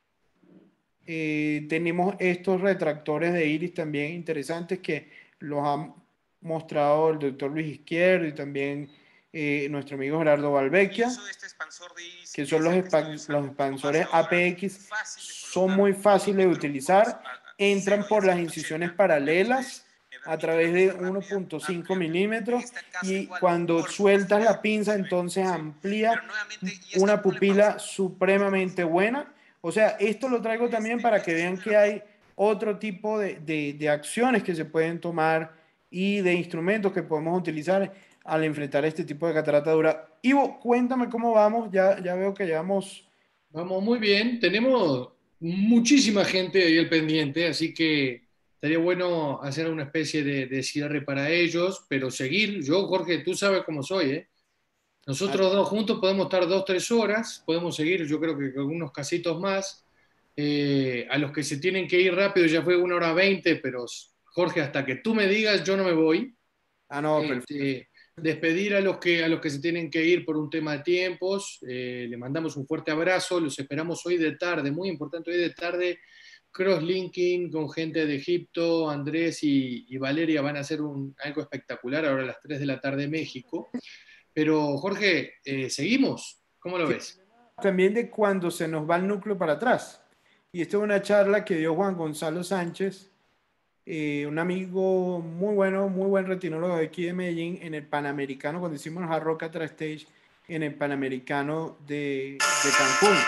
Tenemos estos retractores de iris también interesantes que los ha mostrado el doctor Luis Izquierdo y también nuestro amigo Gerardo Valvecchia, que son los expansores APX. Son muy fáciles de utilizar, entran por las incisiones paralelas a través de 1.5 milímetros, y cuando sueltas la pinza entonces amplía una pupila supremamente buena. O sea, esto lo traigo también para que vean que hay otro tipo de acciones que se pueden tomar y de instrumentos que podemos utilizar al enfrentar este tipo de catarata dura. Ivo, cuéntame cómo vamos. Ya veo que llevamos... Vamos muy bien, tenemos muchísima gente ahí al pendiente, así que estaría bueno hacer una especie de cierre para ellos, pero seguir. Yo, Jorge, tú sabes cómo soy, ¿eh? Nosotros dos juntos podemos estar 2, 3 horas, podemos seguir, yo creo que con unos casitos más. A los que se tienen que ir rápido ya fue 1 hora 20, pero Jorge, hasta que tú me digas, yo no me voy. No, perfecto. Despedir a los que se tienen que ir por un tema de tiempos. Le mandamos un fuerte abrazo, los esperamos hoy de tarde, muy importante, hoy de tarde, cross-linking con gente de Egipto. Andrés y Valeria van a hacer algo espectacular ahora a las 3 de la tarde México. Pero Jorge, seguimos, ¿cómo lo ves? También de cuando se nos va el núcleo para atrás. Y esta es una charla que dio Juan Gonzalo Sánchez, un amigo muy bueno, muy buen retinólogo de aquí de Medellín, en el Panamericano, cuando hicimos el Hard Rock Atra Stage en el Panamericano de Cancún.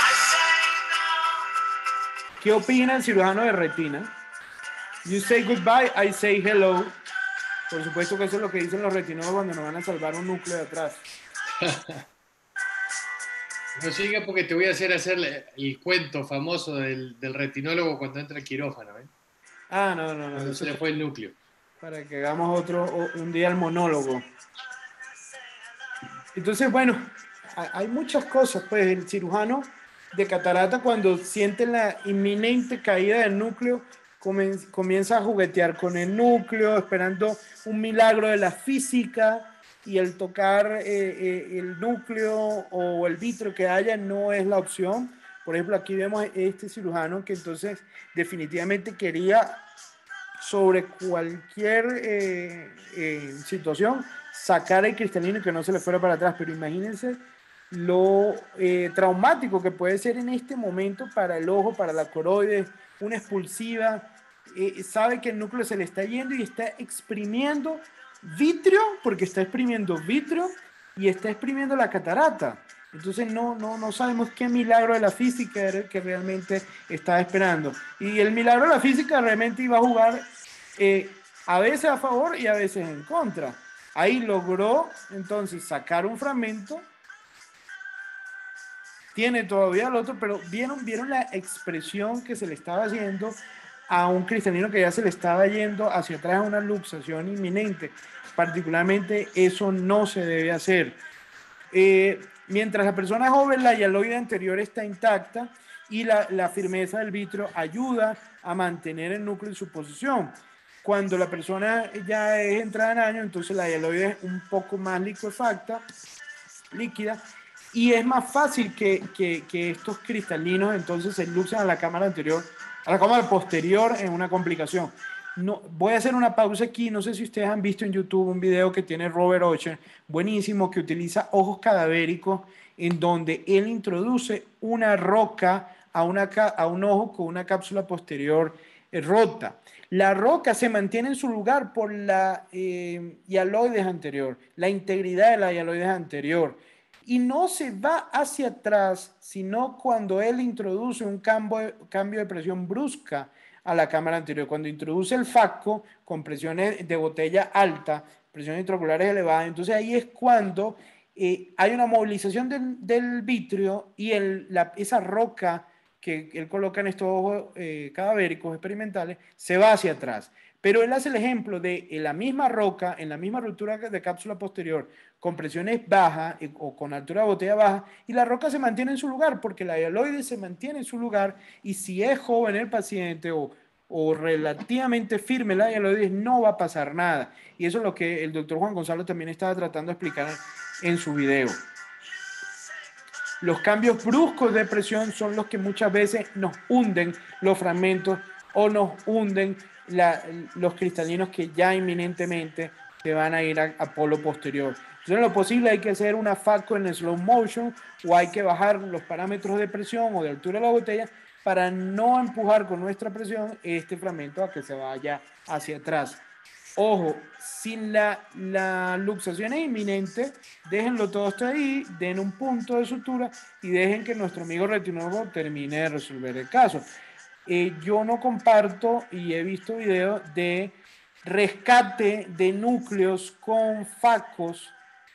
¿Qué opina el cirujano de retina? You say goodbye, I say hello. Por supuesto que eso es lo que dicen los retinólogos cuando nos van a salvar un núcleo de atrás. No siga porque te voy a hacer el cuento famoso del retinólogo cuando entra al quirófano, ¿eh? No. Cuando se le fue el núcleo. Para que hagamos un día el monólogo. Entonces, bueno, hay muchas cosas. Pues el cirujano de catarata, cuando siente la inminente caída del núcleo, comienza a juguetear con el núcleo, esperando un milagro de la física, y el tocar el núcleo o el vítreo que haya no es la opción. Por ejemplo, aquí vemos este cirujano que entonces definitivamente quería, sobre cualquier situación, sacar el cristalino y que no se le fuera para atrás. Pero imagínense lo traumático que puede ser en este momento para el ojo, para la coroides, una expulsiva. Sabe que el núcleo se le está yendo y está exprimiendo vitrio, porque está exprimiendo vitrio y está exprimiendo la catarata. Entonces no sabemos qué milagro de la física era el que realmente estaba esperando. Y el milagro de la física realmente iba a jugar a veces a favor y a veces en contra. Ahí logró entonces sacar un fragmento tiene todavía el otro, pero vieron la expresión que se le estaba haciendo a un cristalino que ya se le estaba yendo hacia atrás a una luxación inminente. Particularmente eso no se debe hacer. Mientras la persona joven, la hialoide anterior está intacta y la firmeza del vitrio ayuda a mantener el núcleo en su posición. Cuando la persona ya es entrada en años, entonces la hialoide es un poco más liquefacta, líquida, y es más fácil que estos cristalinos entonces se luxen a la cámara anterior, a la cámara posterior en una complicación. No, voy a hacer una pausa aquí. No sé si ustedes han visto en YouTube un video que tiene Robert Ocher, buenísimo, que utiliza ojos cadavéricos en donde él introduce una roca a un ojo con una cápsula posterior rota. La roca se mantiene en su lugar por la hialoides anterior, la integridad de la hialoides anterior, y no se va hacia atrás, sino cuando él introduce un cambio de presión brusca a la cámara anterior. Cuando introduce el fasco con presiones de botella alta, presiones intraoculares elevadas, entonces ahí es cuando hay una movilización del vitrio y esa roca que él coloca en estos ojos cadavéricos experimentales se va hacia atrás. Pero él hace el ejemplo de en la misma roca, en la misma ruptura de cápsula posterior, con presiones bajas o con altura de botella baja, y la roca se mantiene en su lugar porque la hialoide se mantiene en su lugar, y si es joven el paciente o relativamente firme la hialoide, no va a pasar nada. Y eso es lo que el doctor Juan Gonzalo también estaba tratando de explicar en su video. Los cambios bruscos de presión son los que muchas veces nos hunden los fragmentos o nos hunden los cristalinos que ya inminentemente se van a ir a polo posterior. Entonces, en lo posible hay que hacer una fasco en slow motion, o hay que bajar los parámetros de presión o de altura de la botella para no empujar con nuestra presión este fragmento a que se vaya hacia atrás. Ojo, si la luxación es inminente, déjenlo todo hasta ahí, den un punto de sutura y dejen que nuestro amigo retinólogo termine de resolver el caso. Yo no comparto, y he visto videos de rescate de núcleos con fascos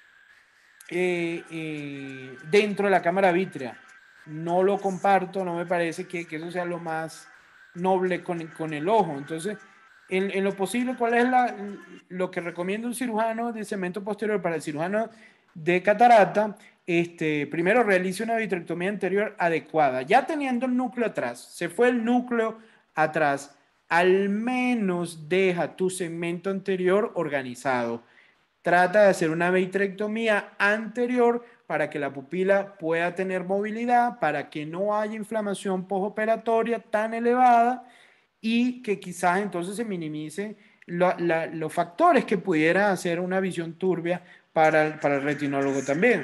dentro de la cámara vítrea. No lo comparto, no me parece que eso sea lo más noble con el ojo. Entonces, en lo posible, ¿cuál es lo que recomienda un cirujano de cemento posterior para el cirujano de catarata? Primero realice una vitrectomía anterior adecuada. Ya teniendo el núcleo atrás, se fue el núcleo atrás, al menos deja tu segmento anterior organizado. Trata de hacer una vitrectomía anterior para que la pupila pueda tener movilidad, para que no haya inflamación postoperatoria tan elevada y que quizás entonces se minimicen los factores que pudiera hacer una visión turbia para el retinólogo también.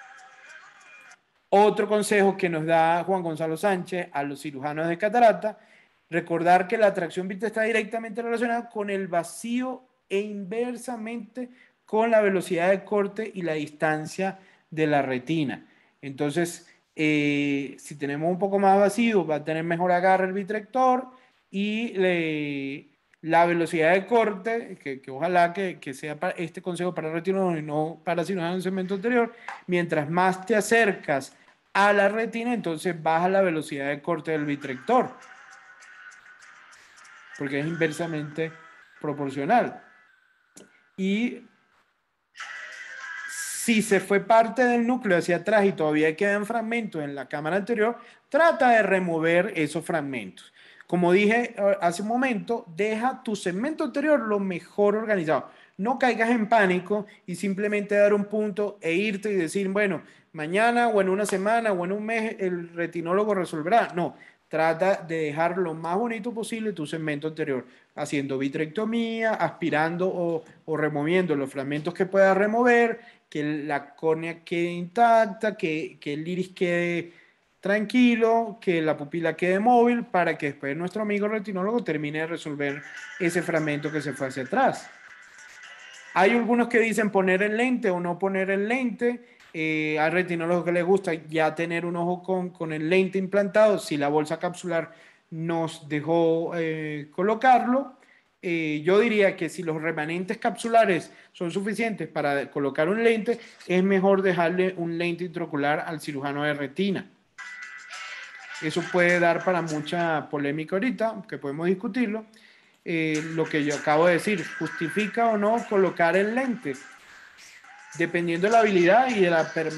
Otro consejo que nos da Juan Gonzalo Sánchez a los cirujanos de catarata: recordar que la tracción vitrea está directamente relacionada con el vacío e inversamente con la velocidad de corte y la distancia de la retina. Entonces, si tenemos un poco más vacío, va a tener mejor agarre el vitrector, y la velocidad de corte, que ojalá que sea para este consejo para retinólogos y no para cirujanos de segmento anterior, mientras más te acercas a la retina, entonces baja la velocidad de corte del vitrector, porque es inversamente proporcional. Y si se fue parte del núcleo hacia atrás y todavía quedan fragmentos en la cámara anterior, trata de remover esos fragmentos. Como dije hace un momento, deja tu segmento anterior lo mejor organizado. No caigas en pánico y simplemente dar un punto e irte y decir, bueno, mañana o en una semana o en un mes el retinólogo resolverá. No, trata de dejar lo más bonito posible tu segmento anterior, haciendo vitrectomía, aspirando o removiendo los fragmentos que puedas remover, que la córnea quede intacta, que el iris quede tranquilo, que la pupila quede móvil, para que después nuestro amigo retinólogo termine de resolver ese fragmento que se fue hacia atrás. Hay algunos que dicen poner el lente o no poner el lente. Hay retinólogos que les gusta ya tener un ojo con el lente implantado, si la bolsa capsular nos dejó colocarlo. Yo diría que si los remanentes capsulares son suficientes para colocar un lente, es mejor dejarle un lente intraocular al cirujano de retina. Eso puede dar para mucha polémica ahorita, que podemos discutirlo. Lo que yo acabo de decir, ¿justifica o no colocar el lente? Dependiendo de la habilidad y de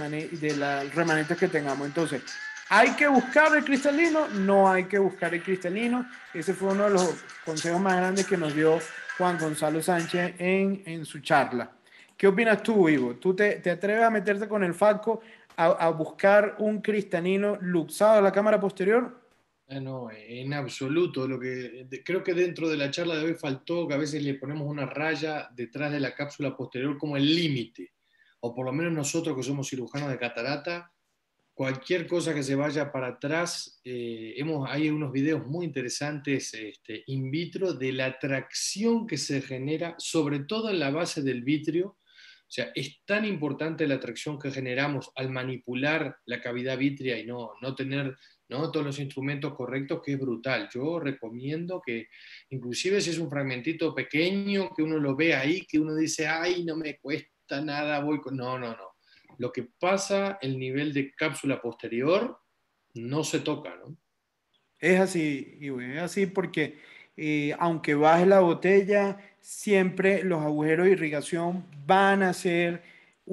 los remanentes que tengamos. Entonces, ¿hay que buscar el cristalino? No hay que buscar el cristalino. Ese fue uno de los consejos más grandes que nos dio Juan Gonzalo Sánchez en su charla. ¿Qué opinas tú, Ivo? ¿Tú te atreves a meterte con el Falco a buscar un cristalino luxado a la cámara posterior? No, en absoluto. Creo que dentro de la charla de hoy faltó que a veces le ponemos una raya detrás de la cápsula posterior como el límite, o por lo menos nosotros que somos cirujanos de catarata, cualquier cosa que se vaya para atrás, hay unos videos muy interesantes in vitro de la tracción que se genera, sobre todo en la base del vitrio. O sea, es tan importante la tracción que generamos al manipular la cavidad vítrea y no tener, ¿no?, todos los instrumentos correctos, que es brutal. Yo recomiendo que, inclusive si es un fragmentito pequeño, que uno lo ve ahí, que uno dice, ay, no me cuesta nada, voy con... No, no, no. Lo que pasa, el nivel de cápsula posterior, no se toca, ¿no? Es así, Ivo, es así porque aunque baje la botella, siempre los agujeros de irrigación van a ser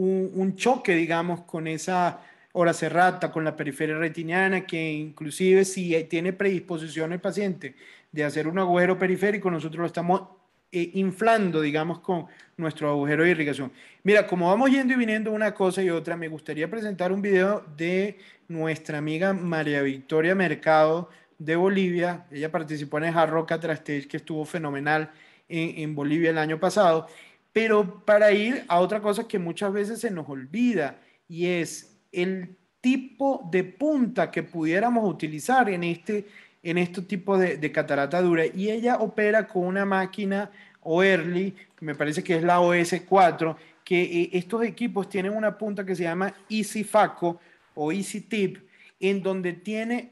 un choque, digamos, con esa hora cerrada, con la periferia retiniana, que inclusive si tiene predisposición el paciente de hacer un agujero periférico, nosotros lo estamos inflando, digamos, con nuestro agujero de irrigación. Mira, como vamos yendo y viniendo una cosa y otra, me gustaría presentar un video de nuestra amiga María Victoria Mercado de Bolivia. Ella participó en el Hard Rock Atra Stage, que estuvo fenomenal en Bolivia el año pasado. Pero para ir a otra cosa que muchas veces se nos olvida, y es el tipo de punta que pudiéramos utilizar en este tipo de catarata dura. Y ella opera con una máquina Oerli, que me parece que es la OS4, que estos equipos tienen una punta que se llama Easy Faco o Easy Tip, en donde tiene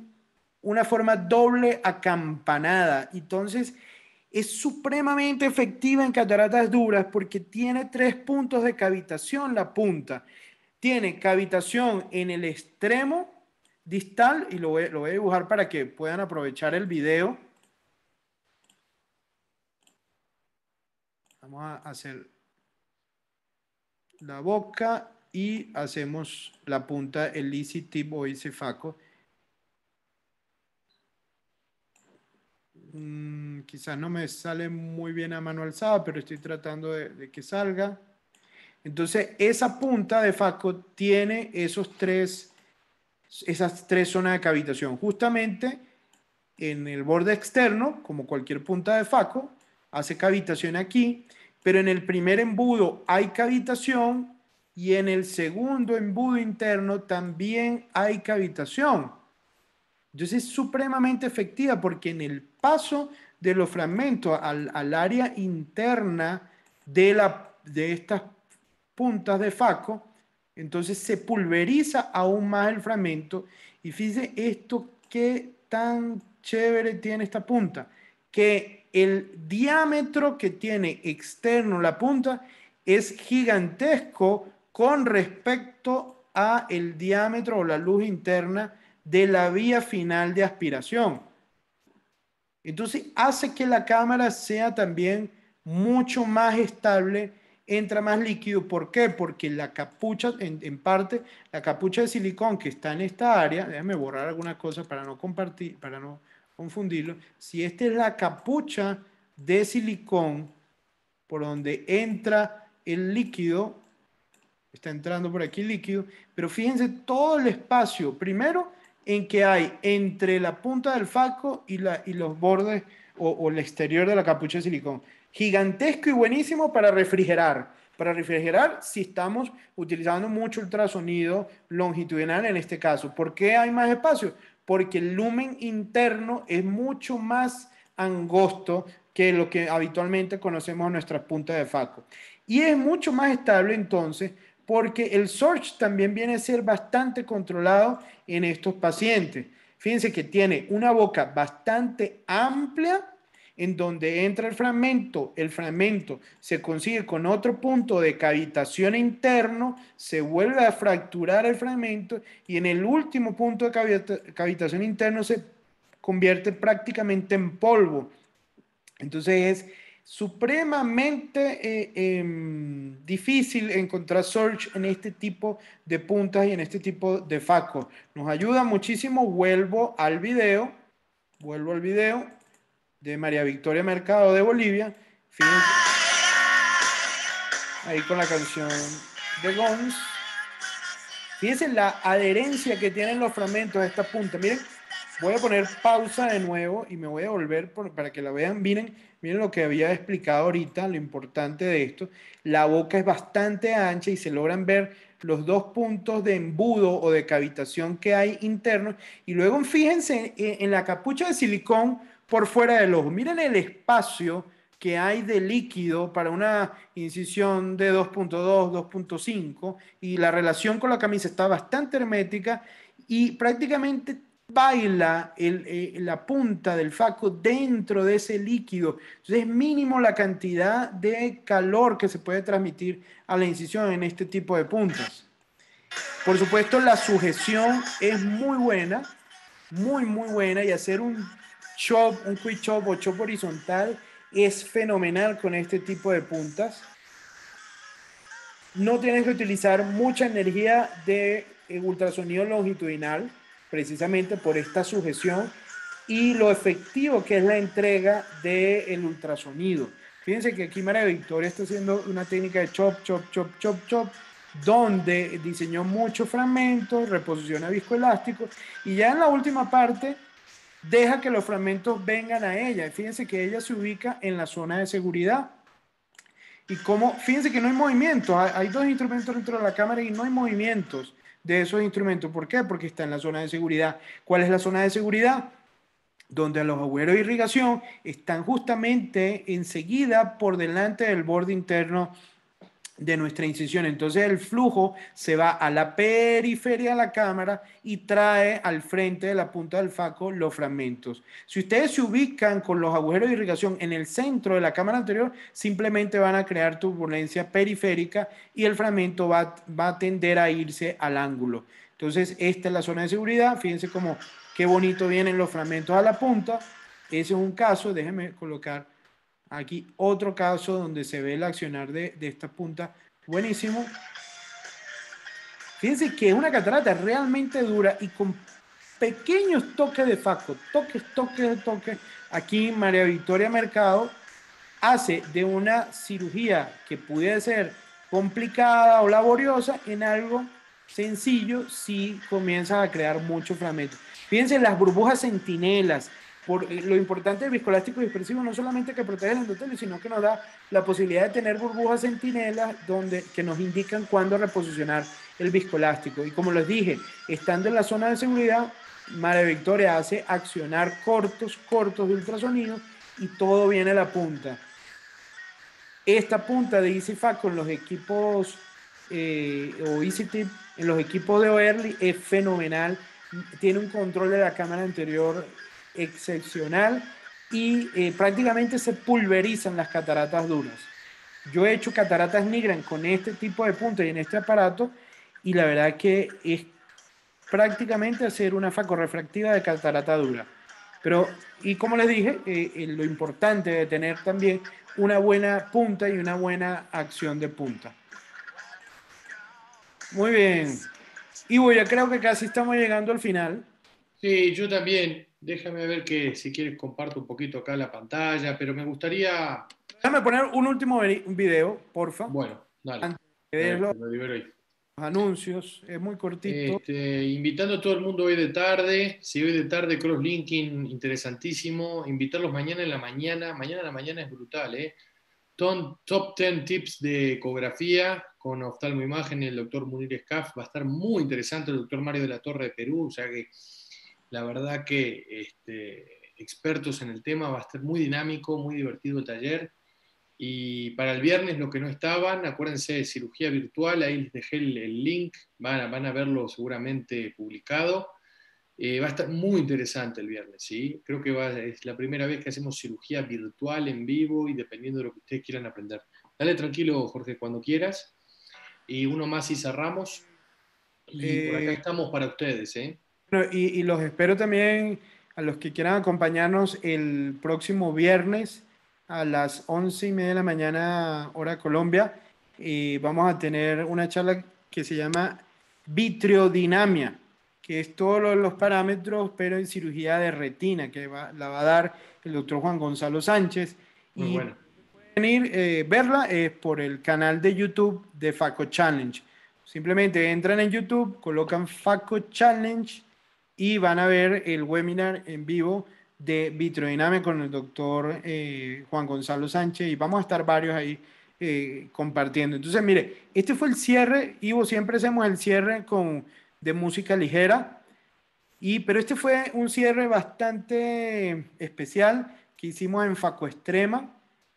una forma doble acampanada. Entonces, es supremamente efectiva en cataratas duras porque tiene 3 puntos de cavitación la punta. Tiene cavitación en el extremo distal, y lo voy a dibujar para que puedan aprovechar el video. Vamos a hacer la boca y hacemos la punta, el Easy Tip o Easy Faco. Quizás no me sale muy bien a mano alzada, pero estoy tratando de que salga. Entonces, esa punta de Faco tiene esas tres zonas de cavitación. Justamente en el borde externo, como cualquier punta de Faco, hace cavitación aquí, pero en el primer embudo hay cavitación y en el segundo embudo interno también hay cavitación. Entonces es supremamente efectiva porque en el paso de los fragmentos al área interna de estas puntas de Faco, entonces se pulveriza aún más el fragmento. Y fíjense esto, qué tan chévere tiene esta punta, que el diámetro que tiene externo la punta es gigantesco con respecto a el diámetro o la luz interna de la vía final de aspiración. Entonces hace que la cámara sea también mucho más estable, entra más líquido. ¿Por qué? Porque la capucha, en parte, la capucha de silicón que está en esta área, déjame borrar alguna cosa para no compartir, para no confundirlo. Si esta es la capucha de silicón por donde entra el líquido, está entrando por aquí el líquido, pero fíjense todo el espacio, primero, en que hay entre la punta del Faco y los bordes o el exterior de la capucha de silicón. Gigantesco y buenísimo para refrigerar. Para refrigerar si estamos utilizando mucho ultrasonido longitudinal en este caso. ¿Por qué hay más espacio? Porque el lumen interno es mucho más angosto que lo que habitualmente conocemos en nuestras puntas de Faco. Y es mucho más estable entonces porque el surge también viene a ser bastante controlado en estos pacientes. Fíjense que tiene una boca bastante amplia en donde entra el fragmento se consigue con otro punto de cavitación interno, se vuelve a fracturar el fragmento y en el último punto de cavitación interno se convierte prácticamente en polvo. Entonces es supremamente difícil encontrar search en este tipo de puntas y en este tipo de facos. Nos ayuda muchísimo. Vuelvo al video de María Victoria Mercado de Bolivia. Fíjense, ahí con la canción de Guns. Fíjense la adherencia que tienen los fragmentos de esta punta. Miren, voy a poner pausa de nuevo y me voy a volver para que la vean. Miren lo que había explicado ahorita, lo importante de esto. La boca es bastante ancha y se logran ver los dos puntos de embudo o de cavitación que hay internos. Y luego fíjense en la capucha de silicón por fuera del ojo. Miren el espacio que hay de líquido para una incisión de 2.2, 2.5 y la relación con la camisa está bastante hermética y prácticamente baila la punta del faco dentro de ese líquido. Entonces es mínimo la cantidad de calor que se puede transmitir a la incisión en este tipo de puntas. Por supuesto, la sujeción es muy buena, muy buena, y hacer un chop, un quick chop o chop horizontal es fenomenal con este tipo de puntas. No tienes que utilizar mucha energía de ultrasonido longitudinal, precisamente por esta sujeción y lo efectivo que es la entrega del ultrasonido. Fíjense que aquí María Victoria está haciendo una técnica de chop, chop, chop, chop, chop, donde diseñó muchos fragmentos, reposiciona viscoelástico y ya en la última parte deja que los fragmentos vengan a ella. Fíjense que ella se ubica en la zona de seguridad. Y como, fíjense que no hay movimientos, hay dos instrumentos dentro de la cámara y no hay movimientos de esos instrumentos. ¿Por qué? Porque está en la zona de seguridad. ¿Cuál es la zona de seguridad? Donde los agujeros de irrigación están justamente enseguida por delante del borde interno de nuestra incisión. Entonces el flujo se va a la periferia de la cámara y trae al frente de la punta del faco los fragmentos. Si ustedes se ubican con los agujeros de irrigación en el centro de la cámara anterior, simplemente van a crear turbulencia periférica y el fragmento va a tender a irse al ángulo. Entonces esta es la zona de seguridad. Fíjense cómo qué bonito vienen los fragmentos a la punta. Ese es un caso. Déjenme colocar aquí otro caso donde se ve el accionar de esta punta. Buenísimo. Fíjense que es una catarata realmente dura y con pequeños toques de faco. Toques. Aquí María Victoria Mercado hace de una cirugía que pudiera ser complicada o laboriosa en algo sencillo si comienzas a crear mucho fragmento. Fíjense las burbujas centinelas. Por lo importante del viscoelástico dispersivo no solamente que protege el endotelio, sino que nos da la posibilidad de tener burbujas centinelas que nos indican cuándo reposicionar el viscoelástico. Y como les dije, estando en la zona de seguridad, María Victoria hace accionar cortos de ultrasonido y todo viene a la punta. Esta punta de EasyFac con los equipos o EasyTip en los equipos de Oerli es fenomenal. Tiene un control de la cámara anterior excepcional y prácticamente se pulverizan las cataratas duras. Yo he hecho cataratas Nigran con este tipo de punta y en este aparato y la verdad que es prácticamente hacer una facorrefractiva de catarata dura. Pero, y como les dije, lo importante de tener también una buena punta y una buena acción de punta. Muy bien. Ivo, ya creo que casi estamos llegando al final. Sí, yo también. Déjame ver que si quieres comparto un poquito acá la pantalla, pero me gustaría... Déjame poner un último video, porfa. Bueno, dale. Antes de verlo, Lo libero ahí. los anuncios, es muy cortito. Invitando a todo el mundo hoy de tarde, si hoy de tarde crosslinking, interesantísimo, invitarlos mañana en la mañana es brutal, Top 10 tips de ecografía con oftalmo imagen y el doctor Munir Escaf, va a estar muy interesante el doctor Mario de la Torre de Perú, o sea que la verdad que expertos en el tema, va a estar muy dinámico, muy divertido el taller. Y para el viernes, los que no estaban, acuérdense de cirugía virtual, ahí les dejé el link, van a verlo seguramente publicado. Va a estar muy interesante el viernes, ¿sí? Creo que es la primera vez que hacemos cirugía virtual en vivo y dependiendo de lo que ustedes quieran aprender. Dale tranquilo, Jorge, cuando quieras. Y uno más y cerramos. Y por acá estamos para ustedes, ¿eh? Bueno, y los espero también a los que quieran acompañarnos el próximo viernes a las 11:30 de la mañana, hora Colombia. Y vamos a tener una charla que se llama Vitreodinamia, que es todos los parámetros, pero en cirugía de retina, que la va a dar el doctor Juan Gonzalo Sánchez. Muy Y bueno. pueden ir verla por el canal de YouTube de Faco Challenge. Simplemente entran en YouTube, colocan Faco Challenge y van a ver el webinar en vivo de Vitrodinamia con el doctor Juan Gonzalo Sánchez y vamos a estar varios ahí compartiendo. Entonces, mire, este fue el cierre. Ivo, siempre hacemos el cierre de música ligera, pero este fue un cierre bastante especial que hicimos en Faco Extrema.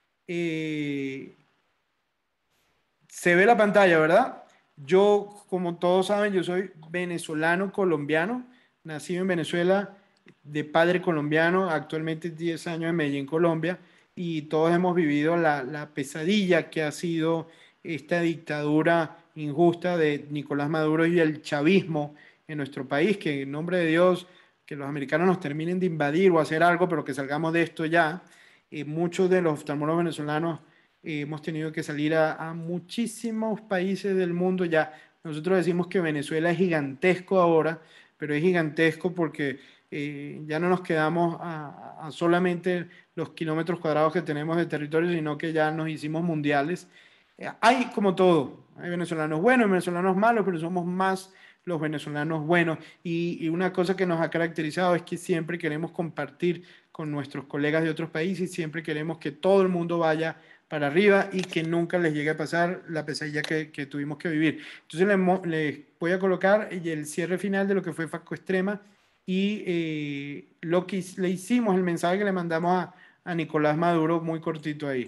Se ve la pantalla, ¿verdad? Yo, como todos saben, yo soy venezolano colombiano, nacido en Venezuela, de padre colombiano, actualmente 10 años en Medellín, Colombia, y todos hemos vivido la pesadilla que ha sido esta dictadura injusta de Nicolás Maduro y el chavismo en nuestro país, que en nombre de Dios, que los americanos nos terminen de invadir o hacer algo, pero que salgamos de esto ya. Muchos de los oftalmólogos venezolanos hemos tenido que salir a muchísimos países del mundo. Ya nosotros decimos que Venezuela es gigantesco ahora, pero es gigantesco porque ya no nos quedamos a solamente los kilómetros cuadrados que tenemos de territorio, sino que ya nos hicimos mundiales. Hay como todo, hay venezolanos buenos, venezolanos malos, pero somos más los venezolanos buenos. Y una cosa que nos ha caracterizado es que siempre queremos compartir con nuestros colegas de otros países, siempre queremos que todo el mundo vaya para arriba y que nunca les llegue a pasar la pesadilla que tuvimos que vivir. Entonces les voy a colocar el cierre final de lo que fue Faco Extrema y lo que le hicimos, el mensaje que le mandamos a Nicolás Maduro, muy cortito ahí.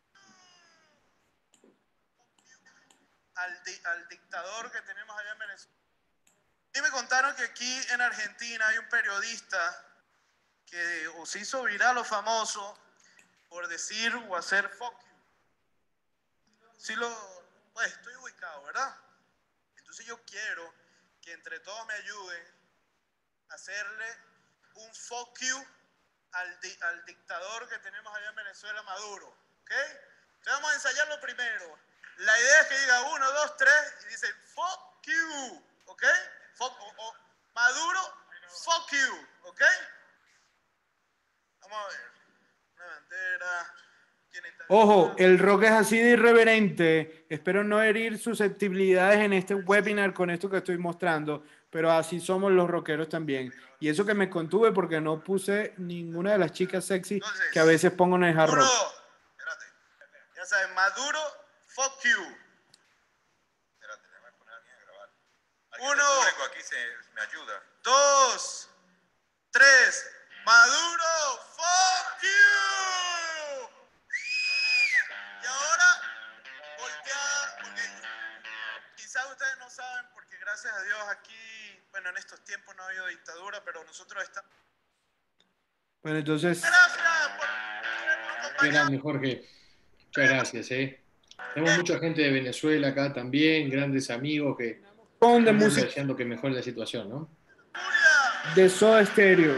Al dictador que tenemos allá en Venezuela. Y me contaron que aquí en Argentina hay un periodista que se hizo viral o famoso por decir o hacer fuck you. Sí pues estoy ubicado, ¿verdad? Entonces yo quiero que entre todos me ayuden a hacerle un fuck you al dictador que tenemos allá en Venezuela, Maduro, ¿ok? Entonces vamos a ensayarlo primero. La idea es que diga 1, 2, 3 y dice fuck you, ¿ok? Maduro, fuck you, ¿ok? Vamos a ver. Una bandera. Ojo, el rock es así de irreverente. Espero no herir susceptibilidades en este webinar con esto que estoy mostrando, pero así somos los rockeros también. Y eso que me contuve porque no puse ninguna de las chicas sexy. Entonces, que a veces pongo en el hard rock. Espérate. Ya saben, Maduro, fuck you. Espérate, déjame poner a mí a grabar. 1, aquí me ayuda. 2, 3. Maduro, fuck you. Y ahora voltea, porque quizás ustedes no saben, porque gracias a Dios aquí, bueno, en estos tiempos no ha habido dictadura, pero nosotros estamos. Bueno, entonces. Gracias por Qué grande, Jorge. Muchas gracias, ¿eh? Tenemos mucha gente de Venezuela acá también, grandes amigos que Son de están música. deseando que mejore la situación, ¿no? De Soda Stereo.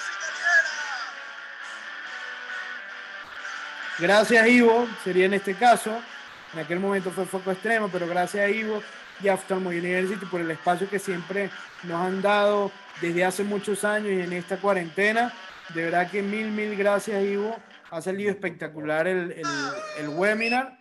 Gracias, Ivo, sería en este caso. En aquel momento fue Foco Extremo, pero gracias a Ivo y a Ophthalmo University por el espacio que siempre nos han dado desde hace muchos años y en esta cuarentena. De verdad que mil gracias, Ivo. Ha salido espectacular el webinar.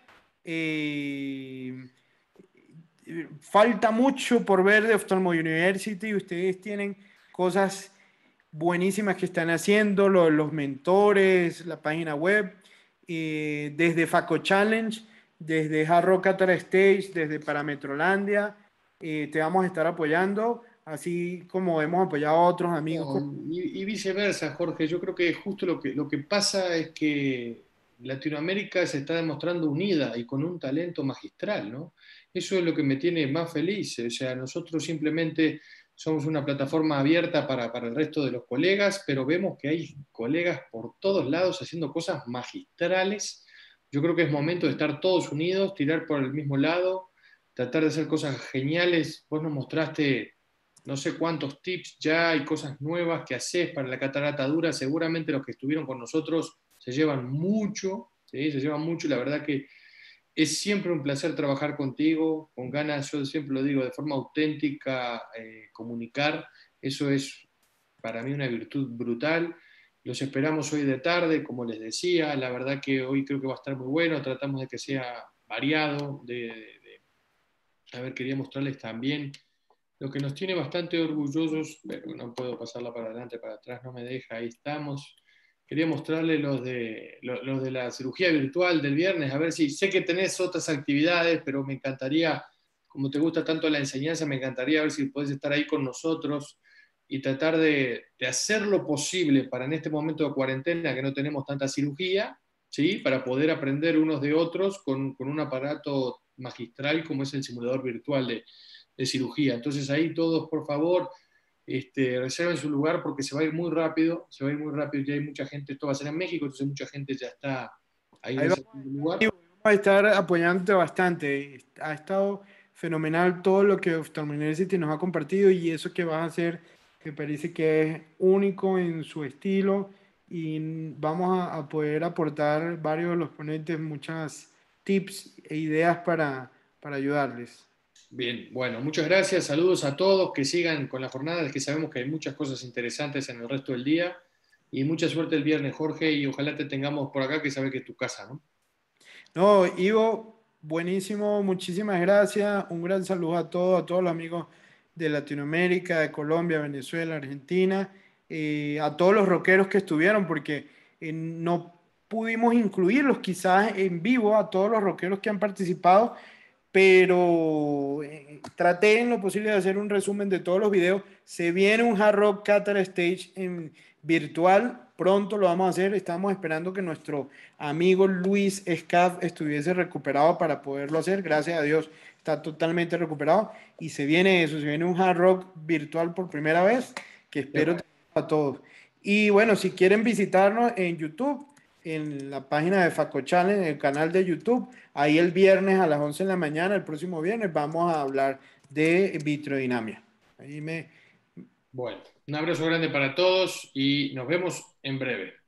Falta mucho por ver de Ophthalmo University. Ustedes tienen cosas buenísimas que están haciendo, los mentores, la página web. Desde Faco Challenge, desde Hard Rock Qatar Stage, desde Parametrolandia, te vamos a estar apoyando, así como hemos apoyado a otros amigos. Y viceversa, Jorge. Yo creo que justo lo que pasa es que Latinoamérica se está demostrando unida y con un talento magistral, ¿no? Eso es lo que me tiene más feliz. O sea, nosotros simplemente somos una plataforma abierta para el resto de los colegas, pero vemos que hay colegas por todos lados haciendo cosas magistrales. Yo creo que es momento de estar todos unidos, tirar por el mismo lado, tratar de hacer cosas geniales. Vos nos mostraste no sé cuántos tips ya y cosas nuevas que haces para la catarata dura. Seguramente los que estuvieron con nosotros se llevan mucho, ¿sí? Se llevan mucho, y la verdad que es siempre un placer trabajar contigo, con ganas, yo siempre lo digo, de forma auténtica, comunicar. Eso es para mí una virtud brutal. Los esperamos hoy de tarde, como les decía. La verdad que hoy creo que va a estar muy bueno. Tratamos de que sea variado. A ver, quería mostrarles también lo que nos tiene bastante orgullosos, pero no puedo pasarla para adelante, para atrás, no me deja. Ahí estamos. Quería mostrarles los de la cirugía virtual del viernes, a ver si, sé que tenés otras actividades, pero me encantaría, como te gusta tanto la enseñanza, me encantaría ver si podés estar ahí con nosotros y tratar de hacer lo posible para en este momento de cuarentena, que no tenemos tanta cirugía, ¿sí? Para poder aprender unos de otros con un aparato magistral como es el simulador virtual de cirugía. Entonces ahí todos, por favor, reserven su lugar porque se va a ir muy rápido, ya hay mucha gente, esto va a ser en México, entonces mucha gente ya está ahí Ahí vamos reservando lugar. a estar apoyándote bastante. Ha estado fenomenal todo lo que Ophthalmo University nos ha compartido y eso que vas a hacer me parece que es único en su estilo y vamos a poder aportar varios de los ponentes muchas tips e ideas para ayudarles. Bien, bueno, muchas gracias, saludos a todos, que sigan con la jornada, que sabemos que hay muchas cosas interesantes en el resto del día y mucha suerte el viernes, Jorge, y ojalá te tengamos por acá, que sabes que es tu casa, ¿no? No, Ivo, buenísimo, muchísimas gracias. Un gran saludo a todos los amigos de Latinoamérica, de Colombia, Venezuela, Argentina, a todos los rockeros que estuvieron, porque no pudimos incluirlos quizás en vivo, a todos los rockeros que han participado, pero traté en lo posible de hacer un resumen de todos los videos. Se viene un Hard Rock Qatar Stage en virtual, pronto lo vamos a hacer. Estamos esperando que nuestro amigo Luis Escaf estuviese recuperado para poderlo hacer. Gracias a Dios está totalmente recuperado y se viene eso, se viene un Hard Rock virtual por primera vez que espero tener a todos. Y bueno, si quieren visitarnos en YouTube, en la página de Faco Challenge, en el canal de YouTube, ahí el viernes a las 11 de la mañana, el próximo viernes, vamos a hablar de vitrodinamia. Bueno, un abrazo grande para todos y nos vemos en breve.